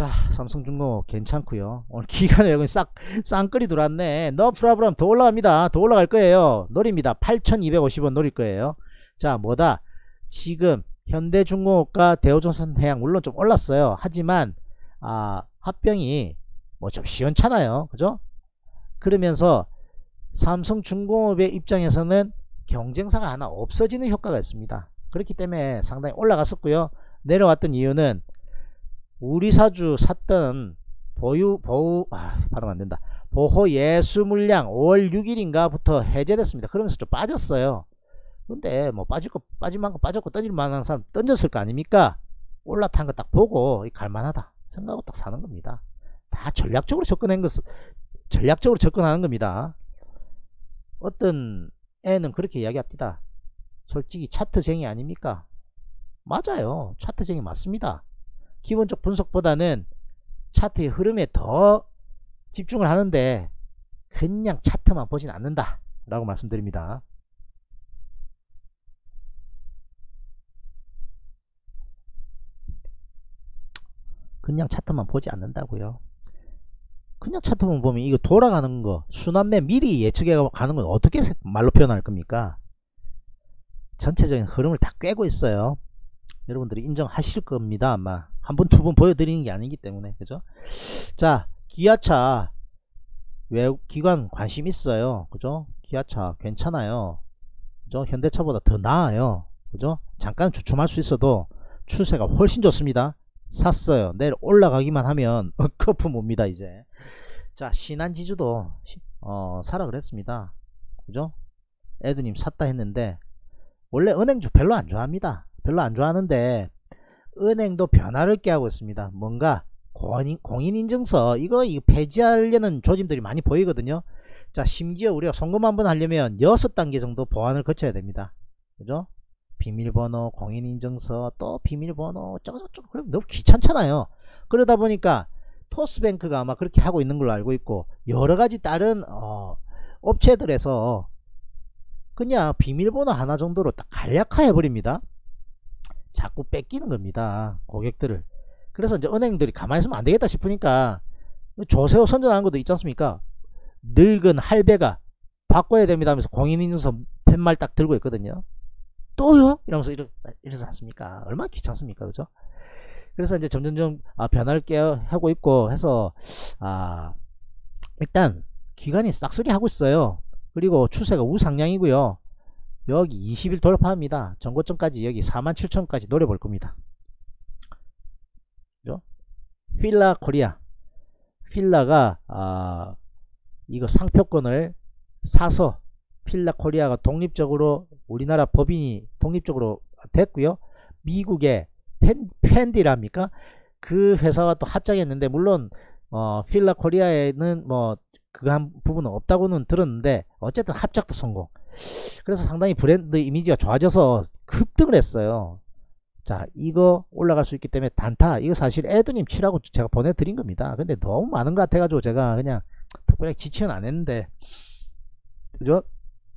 자, 삼성중공업 괜찮고요. 오늘 기관의 여기 싹 쌍끌이 들어왔네. 너 프라브람 더 올라갑니다. 더 올라갈 거예요. 노립니다. 팔천이백오십 원 노릴 거예요. 자, 뭐다? 지금 현대중공업과 대우조선해양 물론 좀 올랐어요. 하지만 아, 합병이 뭐 좀 시원찮아요. 그죠? 그러면서 삼성중공업의 입장에서는 경쟁사가 하나 없어지는 효과가 있습니다. 그렇기 때문에 상당히 올라갔었고요. 내려왔던 이유는 우리 사주 샀던 보유 보호 아 발음 안된다 보호 예수 물량 오월 육일인가부터 해제됐습니다. 그러면서 좀 빠졌어요. 근데 뭐 빠질 거 빠질 만큼 빠졌고 던질 만한 사람 던졌을 거 아닙니까? 올라탄 거 딱 보고 갈만하다 생각하고 딱 사는 겁니다. 다 전략적으로 접근한 것 전략적으로 접근하는 겁니다. 어떤 애는 그렇게 이야기합니다. 솔직히 차트쟁이 아닙니까? 맞아요. 차트쟁이 맞습니다. 기본적 분석보다는 차트의 흐름에 더 집중을 하는데 그냥 차트만 보진 않는다 라고 말씀드립니다. 그냥 차트만 보지 않는다고요. 그냥 차트만 보면 이거 돌아가는 거 순환매 미리 예측해 가는 건 어떻게 말로 표현할 겁니까? 전체적인 흐름을 다 꿰고 있어요. 여러분들이 인정하실 겁니다. 아마 한 번 두 번 보여드리는 게 아니기 때문에. 그죠? 자, 기아차 외국 기관 관심 있어요. 그죠? 기아차 괜찮아요. 그죠? 현대차보다 더 나아요. 그죠? 잠깐 주춤할 수 있어도 추세가 훨씬 좋습니다. 샀어요. 내일 올라가기만 하면 거품 옵니다. 이제. 자, 신한지주도 어, 사라 그랬습니다. 그죠? 에두님 샀다 했는데 원래 은행주 별로 안 좋아합니다. 별로 안 좋아하는데 은행도 변화를 꾀하고 있습니다. 뭔가 공인, 공인인증서 이거, 이거 폐지하려는 조짐들이 많이 보이거든요. 자, 심지어 우리가 송금 한번 하려면 여섯 단계 정도 보안을 거쳐야 됩니다. 그죠? 비밀번호, 공인인증서, 또 비밀번호, 저저저 그럼 너무 귀찮잖아요. 그러다 보니까 토스뱅크가 아마 그렇게 하고 있는 걸로 알고 있고 여러가지 다른 어, 업체들에서 그냥 비밀번호 하나 정도로 딱 간략화해 버립니다. 자꾸 뺏기는 겁니다. 고객들을. 그래서 이제 은행들이 가만히 있으면 안 되겠다 싶으니까 조세호 선전하는 것도 있지 않습니까? 늙은 할배가 바꿔야 됩니다 하면서 공인인증서 팻말 딱 들고 있거든요. 또요? 이러면서 이러, 이러지 않습니까? 얼마나 귀찮습니까? 그죠? 그래서 이제 점점점 아, 변화를 깨하고 있고 해서 아, 일단 기관이 싹쓸이 하고 있어요. 그리고 추세가 우상향이고요. 여기 이십 일 돌파합니다. 전고점까지 여기 사만 칠천까지 노려볼 겁니다. 그죠? 필라 코리아 필라가 아, 이거 상표권을 사서 필라 코리아가 독립적으로 우리나라 법인이 독립적으로 됐고요. 미국의 펜, 펜디랍니까? 그 회사와 또 합작했는데 물론 어, 필라 코리아에는 뭐 그 한 부분은 없다고는 들었는데 어쨌든 합작도 성공. 그래서 상당히 브랜드 이미지가 좋아져서 급등을 했어요. 자, 이거 올라갈 수 있기 때문에 단타 이거 사실 에두님 치라고 제가 보내드린 겁니다. 근데 너무 많은 것 같아가지고 제가 그냥 특별히 지치는 안 했는데 그죠?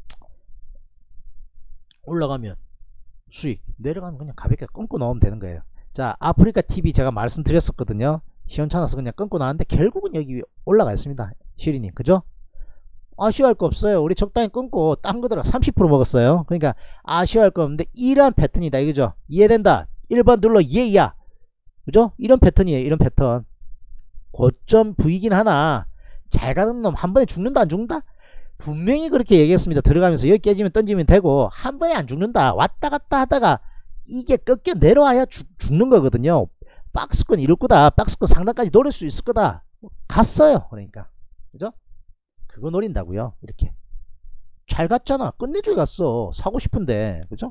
올라가면 수익 내려가면 그냥 가볍게 끊고 넣으면 되는 거예요. 자, 아프리카 티비 제가 말씀드렸었거든요. 시원찮아서 그냥 끊고 나왔는데 결국은 여기 올라가 있습니다. 시리님 그죠? 아쉬워할 거 없어요. 우리 적당히 끊고 딴 거더라 삼십 퍼센트 먹었어요. 그러니까 아쉬워할 거 없는데 이러한 패턴이다 이거죠. 이해된다. 일 번 눌러 예야. 그죠? 이런 패턴이에요. 이런 패턴. 고점 부이긴 하나 잘 가는 놈 한 번에 죽는다 안 죽는다? 분명히 그렇게 얘기했습니다. 들어가면서 여기 깨지면 던지면 되고 한 번에 안 죽는다. 왔다 갔다 하다가 이게 꺾여 내려와야 죽, 죽는 거거든요. 박스권 이럴 거다. 박스권 상단까지 노릴 수 있을 거다. 갔어요. 그러니까 그죠? 그거 노린다고요. 이렇게 잘 갔잖아. 끝내주게 갔어. 사고 싶은데 그죠?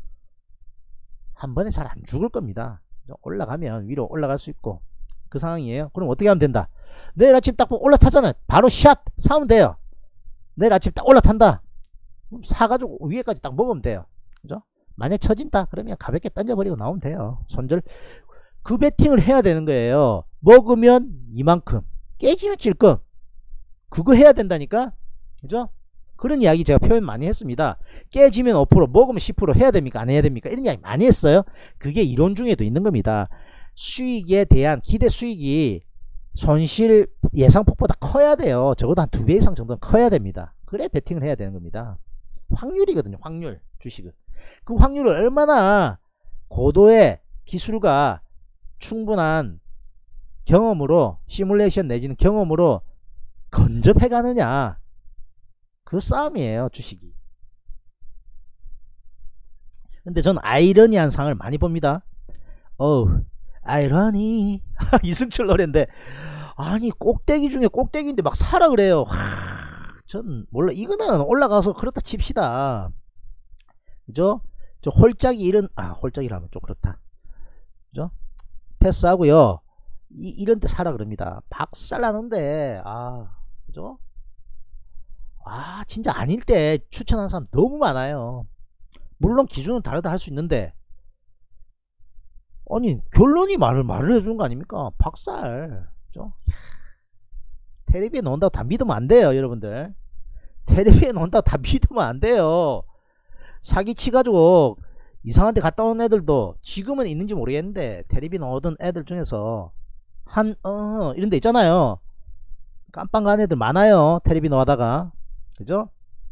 한 번에 잘 안 죽을 겁니다. 올라가면 위로 올라갈 수 있고 그 상황이에요. 그럼 어떻게 하면 된다? 내일 아침 딱 보면 올라타잖아요. 바로 샷 사면 돼요. 내일 아침 딱 올라탄다. 사가지고 위에까지 딱 먹으면 돼요. 그죠? 만약 처진다 그러면 가볍게 던져버리고 나오면 돼요. 손절 그 베팅을 해야 되는 거예요. 먹으면 이만큼 깨지면 찔끔 그거 해야 된다니까. 그죠? 그런 이야기 제가 표현 많이 했습니다. 깨지면 오 퍼센트 먹으면 십 퍼센트 해야 됩니까 안 해야 됩니까 이런 이야기 많이 했어요. 그게 이론 중에도 있는 겁니다. 수익에 대한 기대 수익이 손실 예상폭보다 커야 돼요. 적어도 한 두 배 이상 정도는 커야 됩니다. 그래 베팅을 해야 되는 겁니다. 확률이거든요. 확률. 주식은 그 확률을 얼마나 고도의 기술과 충분한 경험으로, 시뮬레이션 내지는 경험으로 건접해 가느냐, 그 싸움이에요 주식이. 근데 전 아이러니한 상을 많이 봅니다. 어우 아이러니 이승철 노래인데, 아니 꼭대기 중에 꼭대기인데 막 사라 그래요. 하, 전 몰라. 이거는 올라가서 그렇다 칩시다, 그죠? 저 홀짝이 이런, 아 홀짝이라면 좀 그렇다, 그죠? 패스하고요. 이, 이런 데 사라 그럽니다. 박살나는데, 아 그죠? 아 진짜 아닐 때 추천하는 사람 너무 많아요. 물론 기준은 다르다 할 수 있는데, 아니 결론이 말을 말을 해주는 거 아닙니까? 박살, 그죠? 텔레비에 나온다고 다 믿으면 안 돼요 여러분들. 텔레비에 나온다고 다 믿으면 안 돼요. 사기치가지고 이상한 데 갔다 온 애들도 지금은 있는지 모르겠는데, 텔레비 나오던 애들 중에서 한 어 이런 데 있잖아요. 깜빵 간 애들 많아요. 텔레비 나오다가, 그죠?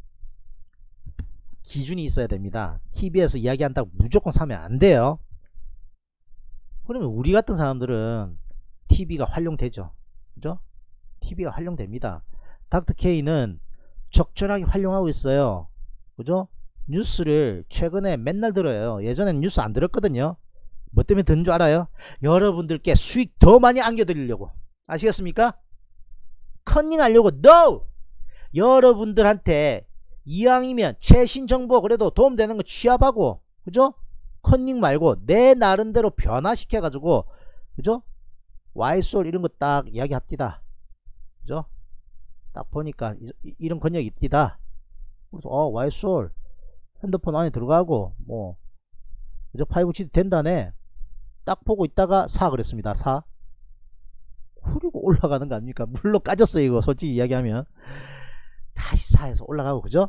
기준이 있어야 됩니다. 티비에서 이야기한다고 무조건 사면 안 돼요. 그러면 우리 같은 사람들은 티비가 활용되죠, 그죠? 티비가 활용됩니다. 닥터케이는 적절하게 활용하고 있어요, 그죠? 뉴스를 최근에 맨날 들어요. 예전엔 뉴스 안 들었거든요. 뭐 때문에 듣는 줄 알아요? 여러분들께 수익 더 많이 안겨드리려고. 아시겠습니까? 컨닝 하려고. NO! 여러분들한테 이왕이면 최신 정보 그래도 도움되는 거 취합하고, 그죠? 컨닝 말고 내 나름대로 변화시켜 가지고, 그죠? 와이솔 이런 거 딱 이야기 합디다, 그죠? 딱 보니까 이, 이런 권역이 있디다. 그래서 어 와이솔 핸드폰 안에 들어가고 뭐, 그죠? 파이브지 된다네. 딱 보고 있다가 사 그랬습니다. 사. 그리고 올라가는 거 아닙니까? 물론 까졌어요 이거 솔직히 이야기하면. 다시 사해서 올라가고, 그죠?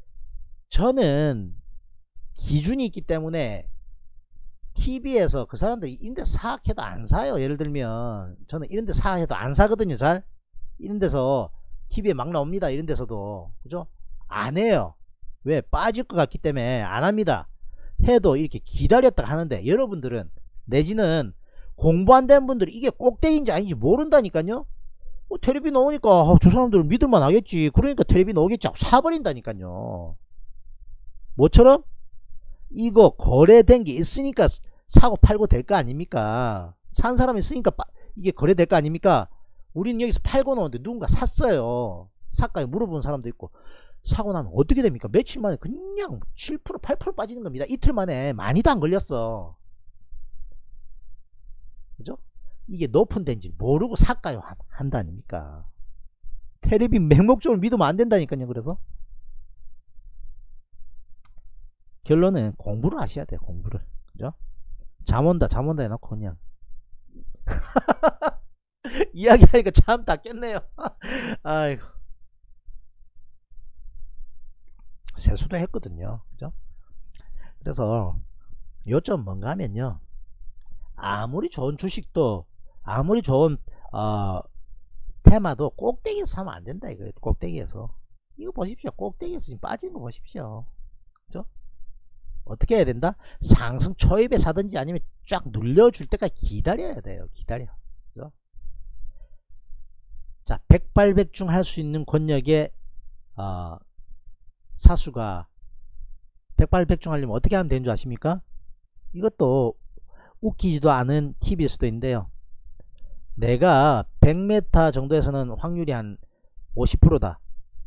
저는 기준이 있기 때문에 티비에서 그 사람들이 이런데 사해도 안 사요. 예를 들면 저는 이런데 사해도 안 사거든요. 잘 이런데서 티비에 막 나옵니다. 이런데서도, 그죠? 안 해요. 왜? 빠질 것 같기 때문에 안 합니다. 해도 이렇게 기다렸다 하는데, 여러분들은 내지는 공부 안 된 분들이 이게 꼭대기인지 아닌지 모른다니까요. 어, 텔레비 나오니까 아, 저 사람들은 믿을만 하겠지, 그러니까 텔레비 나오겠지 하고 사버린다니까요. 뭐처럼? 이거 거래된 게 있으니까 사고 팔고 될 거 아닙니까? 산 사람이 있으니까 빠, 이게 거래될 거 아닙니까? 우리는 여기서 팔고 나오는데 누군가 샀어요. 사까지 물어보는 사람도 있고. 사고 나면 어떻게 됩니까? 며칠 만에 그냥 칠 퍼센트 팔 퍼센트 빠지는 겁니다. 이틀 만에. 많이도 안 걸렸어, 그죠? 이게 높은 데인지 모르고 사까요 한다 아닙니까? 텔레비 맹목적으로 믿으면 안 된다니까요. 그래서 결론은 공부를 하셔야 돼요. 공부를, 그죠? 잠 온다 잠 온다 해놓고 그냥 이야기하니까 참 다 깼네요. 아이고, 세수도 했거든요, 그죠? 그래서 요점 뭔가 하면요, 아무리 좋은 주식도, 아무리 좋은 어, 테마도 꼭대기에서 사면 안 된다 이거예요. 꼭대기에서. 이거 보십시오. 꼭대기에서 지금 빠진 거 보십시오, 그죠? 어떻게 해야 된다? 상승 초입에 사든지 아니면 쫙 눌려줄 때까지 기다려야 돼요. 기다려, 그죠? 자, 백발백중 할 수 있는 권역의 어, 사수가 백발백중 하려면 어떻게 하면 되는 줄 아십니까? 이것도 웃기지도 않은 팁일 수도 있는데요, 내가 백 미터 정도에서는 확률이 한 오십 퍼센트다,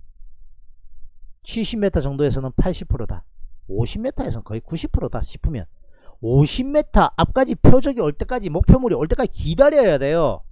칠십 미터 정도에서는 팔십 퍼센트다, 오십 미터에서는 거의 구십 퍼센트다 싶으면 오십 미터 앞까지 표적이 올 때까지, 목표물이 올 때까지 기다려야 돼요.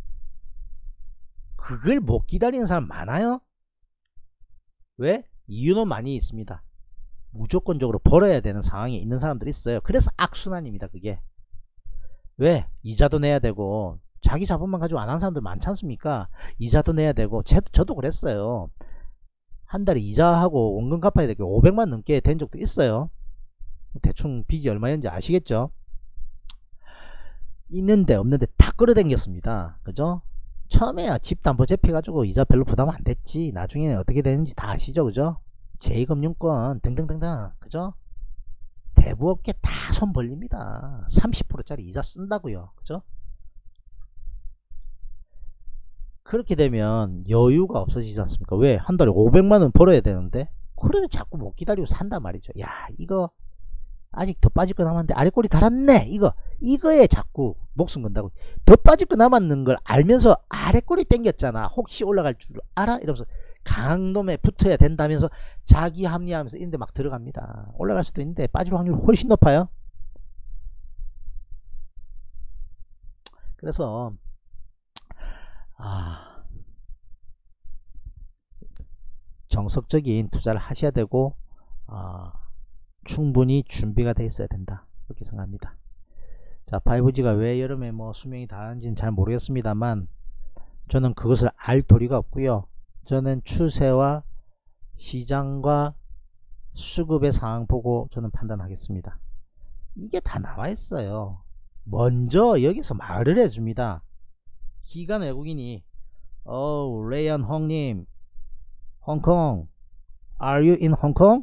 그걸 못 기다리는 사람 많아요. 왜? 이유는 많이 있습니다. 무조건적으로 벌어야 되는 상황에 있는 사람들이 있어요. 그래서 악순환입니다. 그게 왜? 이자도 내야 되고, 자기 자본만 가지고 안 하는 사람들 많지 않습니까? 이자도 내야 되고. 제, 저도 그랬어요. 한 달에 이자하고 원금 갚아야 되게 오백만 넘게 된 적도 있어요. 대충 빚이 얼마였는지 아시겠죠? 있는데 없는데 다 끌어당겼습니다. 그죠? 처음에야 집담보재피 가지고 이자 별로 부담 안 됐지. 나중에는 어떻게 되는지 다 아시죠? 그죠? 제이금융권 등등등등. 그죠? 대부업계 다 손 벌립니다. 삼십 퍼센트짜리 이자 쓴다고요. 그죠? 그렇게 되면 여유가 없어지지 않습니까? 왜? 한 달에 오백만 원 벌어야 되는데 그러면 자꾸 못 기다리고 산단 말이죠. 야, 이거 아직 더 빠질 거 남았는데 아래꼬리 달았네. 이거 이거에 자꾸 목숨 건다고. 더 빠질 거 남았는 걸 알면서 아래꼬리 땡겼잖아. 혹시 올라갈 줄 알아? 이러면서 강한 놈에 붙어야 된다면서 자기 합리하면서 이런데 막 들어갑니다. 올라갈 수도 있는데 빠질 확률 훨씬 높아요. 그래서 아, 정석적인 투자를 하셔야 되고 아, 충분히 준비가 돼 있어야 된다. 그렇게 생각합니다. 자, 파이브지가 왜 여름에 뭐 수명이 다른지는 잘 모르겠습니다만 저는 그것을 알 도리가 없고요. 저는 추세와 시장과 수급의 상황 보고 저는 판단하겠습니다. 이게 다 나와 있어요. 먼저 여기서 말을 해줍니다. 기관 외국인이 어 레이언 홍님 홍콩 Are you in Hong Kong?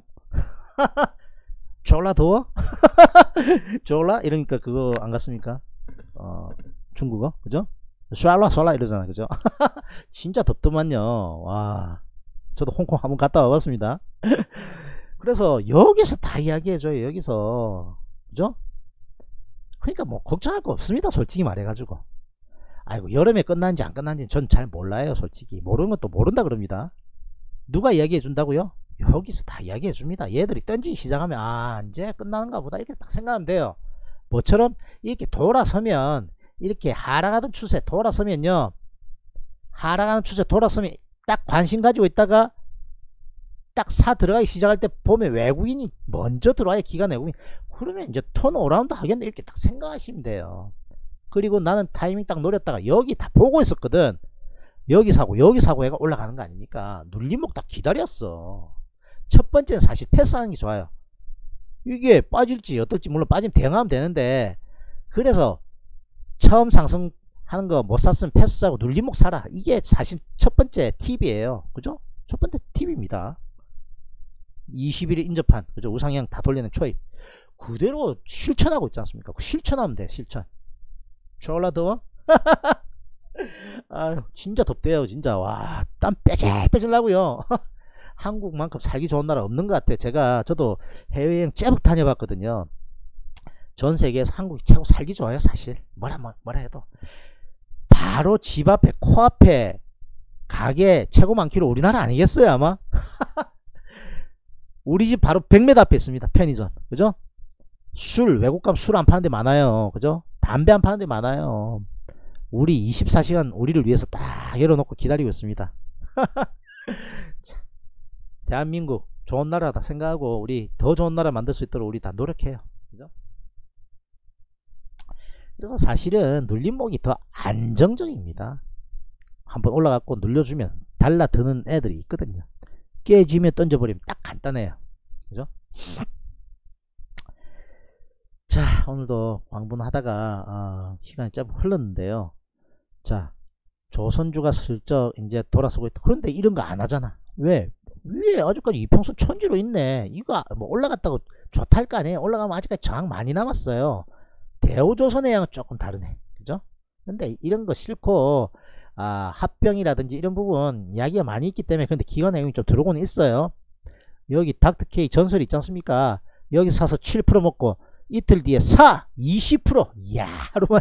졸라 더워? 졸라? 이러니까 그거 안 갔습니까? 어, 중국어? 그죠? 샬라 샬라 이러잖아. 그죠? 진짜 덥더만요. 와, 저도 홍콩 한번 갔다 와봤습니다. 그래서 여기서 다 이야기해줘요. 여기서. 그죠? 그러니까 뭐 걱정할 거 없습니다. 솔직히 말해가지고. 아이고, 여름에 끝난지 안 끝난지 전 잘 몰라요. 솔직히 모르는 것도 모른다 그럽니다. 누가 이야기해 준다고요? 여기서 다 이야기해 줍니다. 얘들이 던지기 시작하면 아, 이제 끝나는가 보다 이렇게 딱 생각하면 돼요. 뭐처럼 이렇게 돌아서면, 이렇게 하락하던 추세 돌아서면요, 하락하는 추세 돌아서면 딱 관심 가지고 있다가 딱 사 들어가기 시작할 때 보면 외국인이 먼저 들어와요. 기관 외국인. 그러면 이제 턴 오라운드 하겠네 이렇게 딱 생각하시면 돼요. 그리고 나는 타이밍 딱 노렸다가 여기 다 보고 있었거든. 여기 사고 여기 사고 얘가 올라가는 거 아닙니까? 눌림목 딱 기다렸어. 첫 번째는 사실 패스하는 게 좋아요. 이게 빠질지 어떨지 물론 빠지면 대응하면 되는데, 그래서 처음 상승하는 거 못 샀으면 패스하고 눌림목 사라. 이게 사실 첫 번째 팁이에요. 그죠? 첫 번째 팁입니다. 이십 일 인접한, 그죠? 우상향 다 돌리는 초입 그대로 실천하고 있지 않습니까? 실천하면 돼. 실천. 졸라 더워? 아유, 진짜 덥대요. 진짜. 와, 땀 빼질빼질 나고요. 한국만큼 살기 좋은 나라 없는 것 같아요. 제가 저도 해외여행 째박 다녀봤거든요. 전 세계에서 한국이 최고 살기 좋아요. 사실 뭐라 뭐, 뭐라 해도 바로 집 앞에 코앞에 가게 최고 많기로 우리나라 아니겠어요 아마? 우리 집 바로 백 미터 앞에 있습니다. 편의점. 그죠? 술, 외국 가면 술 안 파는 데 많아요. 그죠? 담배 안 파는 데 많아요. 우리 이십사 시간 우리를 위해서 딱 열어놓고 기다리고 있습니다. 대한민국 좋은 나라다 생각하고 우리 더 좋은 나라 만들 수 있도록 우리 다 노력해요. 그죠? 그래서 사실은 눌림목이 더 안정적입니다. 한번 올라갔고 눌려주면 달라드는 애들이 있거든요. 깨지면 던져버리면 딱 간단해요. 그죠? 자, 오늘도 광분하다가 어, 시간이 좀 흘렀는데요. 자, 조선주가 슬쩍 이제 돌아서고 있다. 그런데 이런 거 안 하잖아. 왜? 위에 아직까지 이평선 천지로 있네. 이거 뭐 올라갔다고 좋다 할 거 아니에요. 올라가면 아직까지 저항 많이 남았어요. 대우조선의 양은 조금 다르네. 그죠? 근데 이런 거 싫고 아, 합병이라든지 이런 부분 이야기가 많이 있기 때문에. 근데 기관 내용이 좀 들어오고는 있어요. 여기 닥터케이 전설 있지 않습니까? 여기 사서 칠 퍼센트 먹고 이틀 뒤에 사 이십 퍼센트. 이야, 하루만.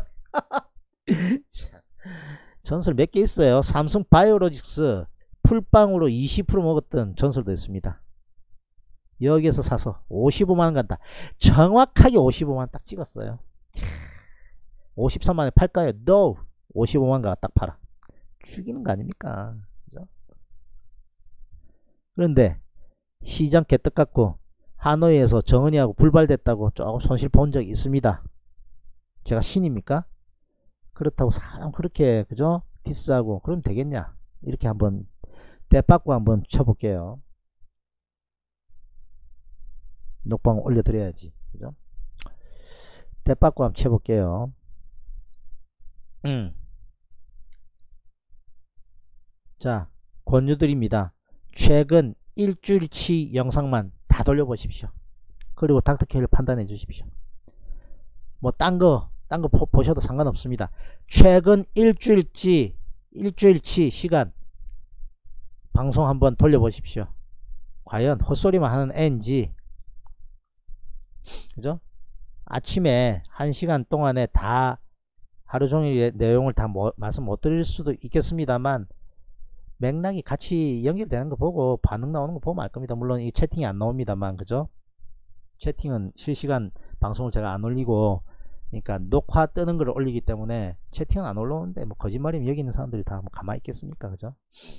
전설 몇 개 있어요. 삼성 바이오로직스 풀빵으로 이십 퍼센트 먹었던 전설도 있습니다. 여기에서 사서 오십오만 원 간다. 정확하게 오십오만 원 딱 찍었어요. 오십삼만 원에 팔까요? No. 오십오만 원 딱 팔아. 죽이는 거 아닙니까? 그죠? 그런데 시장 개떡 같고 하노이에서 정은이하고 불발됐다고 조금 손실 본 적이 있습니다. 제가 신입니까? 그렇다고 사람 그렇게 그죠? 디스하고 그러면 되겠냐? 이렇게 한번 대받고 한번 쳐볼게요. 녹방 올려드려야지. 그죠? 대받고 한번 쳐볼게요. 음. 자, 권유드립니다. 최근 일주일치 영상만 다 돌려보십시오. 그리고 닥터케이를 판단해 주십시오. 뭐 딴 거, 딴 거 보셔도 상관없습니다. 최근 일주일치, 일주일치 시간 방송 한번 돌려보십시오. 과연 헛소리만 하는 애인지, 그죠? 아침에 한 시간 동안에 다 하루 종일 내용을 다 뭐, 말씀 못 드릴 수도 있겠습니다만 맥락이 같이 연결되는 거 보고 반응 나오는 거 보면 알 겁니다. 물론 이 채팅이 안 나옵니다만, 그죠? 채팅은 실시간 방송을 제가 안 올리고, 그러니까 녹화 뜨는 걸 올리기 때문에 채팅은 안 올라오는데 뭐 거짓말이면 여기 있는 사람들이 다 뭐 가만히 있겠습니까, 그죠?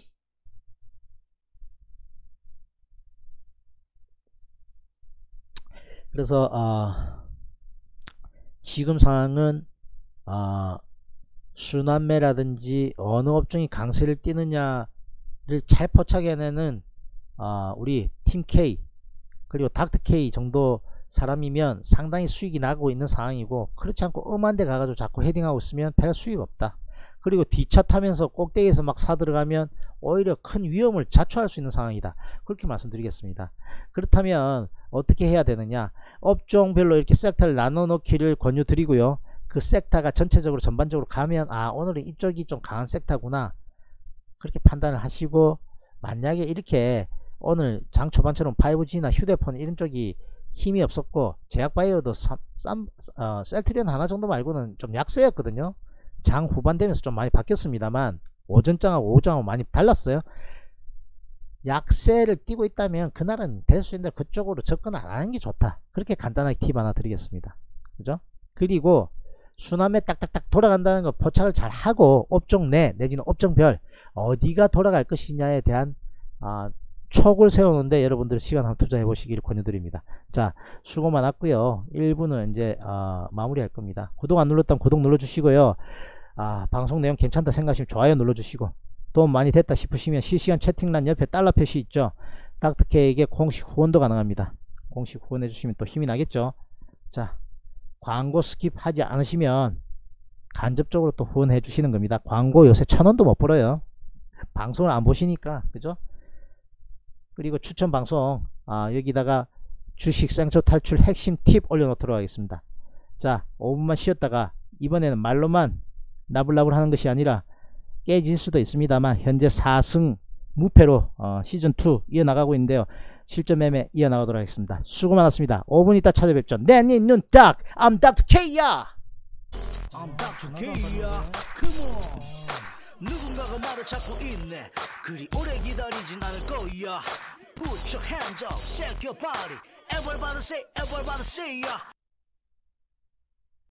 그래서 어, 지금 상황은 어, 순환매라든지 어느 업종이 강세를 띠느냐를 잘 포착해내는 어, 우리 팀 K 그리고 닥터 K 정도 사람이면 상당히 수익이 나고 있는 상황이고, 그렇지 않고 엄한 데 가가지고 자꾸 헤딩하고 있으면 별 수익 없다. 그리고 뒤차 타면서 꼭대기에서 막 사 들어가면 오히려 큰 위험을 자초할 수 있는 상황이다. 그렇게 말씀드리겠습니다. 그렇다면 어떻게 해야 되느냐, 업종별로 이렇게 섹터를 나눠 놓기를 권유드리고요. 그 섹터가 전체적으로 전반적으로 가면 아, 오늘은 이쪽이 좀 강한 섹터구나, 그렇게 판단을 하시고, 만약에 이렇게 오늘 장 초반처럼 파이브지나 휴대폰 이런 쪽이 힘이 없었고 제약바이오도 쌈, 쌈, 어, 셀트리온 하나 정도 말고는 좀 약세였거든요. 장 후반 되면서 좀 많이 바뀌었습니다만 오전장하고 오후장하고 많이 달랐어요. 약세를 띄고 있다면 그날은 될 수 있는 그쪽으로 접근 안 하는 게 좋다. 그렇게 간단하게 팁 하나 드리겠습니다. 그죠? 그리고 순환매 딱딱딱 돌아간다는 거 포착을 잘 하고 업종 내 내지는 업종별 어디가 돌아갈 것이냐에 대한 아, 촉을 세우는데 여러분들 시간 한번 투자해 보시길 권유드립니다. 자, 수고 많았고요. 일 부는 이제 어, 마무리할 겁니다. 구독 안 눌렀다면 구독 눌러주시고요. 아, 방송 내용 괜찮다 생각하시면 좋아요 눌러주시고, 도움 많이 됐다 싶으시면 실시간 채팅란 옆에 달러 표시 있죠. 닥터케이에게 공식 후원도 가능합니다. 공식 후원해 주시면 또 힘이 나겠죠. 자, 광고 스킵하지 않으시면 간접적으로 또 후원해 주시는 겁니다. 광고 요새 천 원도 못 벌어요. 방송을 안 보시니까, 그죠? 그리고 추천 방송 아, 여기다가 주식 생초 탈출 핵심 팁 올려놓도록 하겠습니다. 자, 오 분만 쉬었다가 이번에는 말로만 나불나불 하는 것이 아니라 깨질 수도 있습니다만 현재 사 승 무패로 어, 시즌 투 이어나가고 있는데요. 실전 매매 이어나가도록 하겠습니다. 수고 많았습니다. 오 분 있다 찾아뵙죠. 내 눈 딱 I'm 닥터 K야. I'm 닥터 K야. Come on. 누군가가 나를 찾고 있네. 그리 오래 기다리진 않을 거야. Put your hands up, shake your body. Everybody say, everybody say, yeah.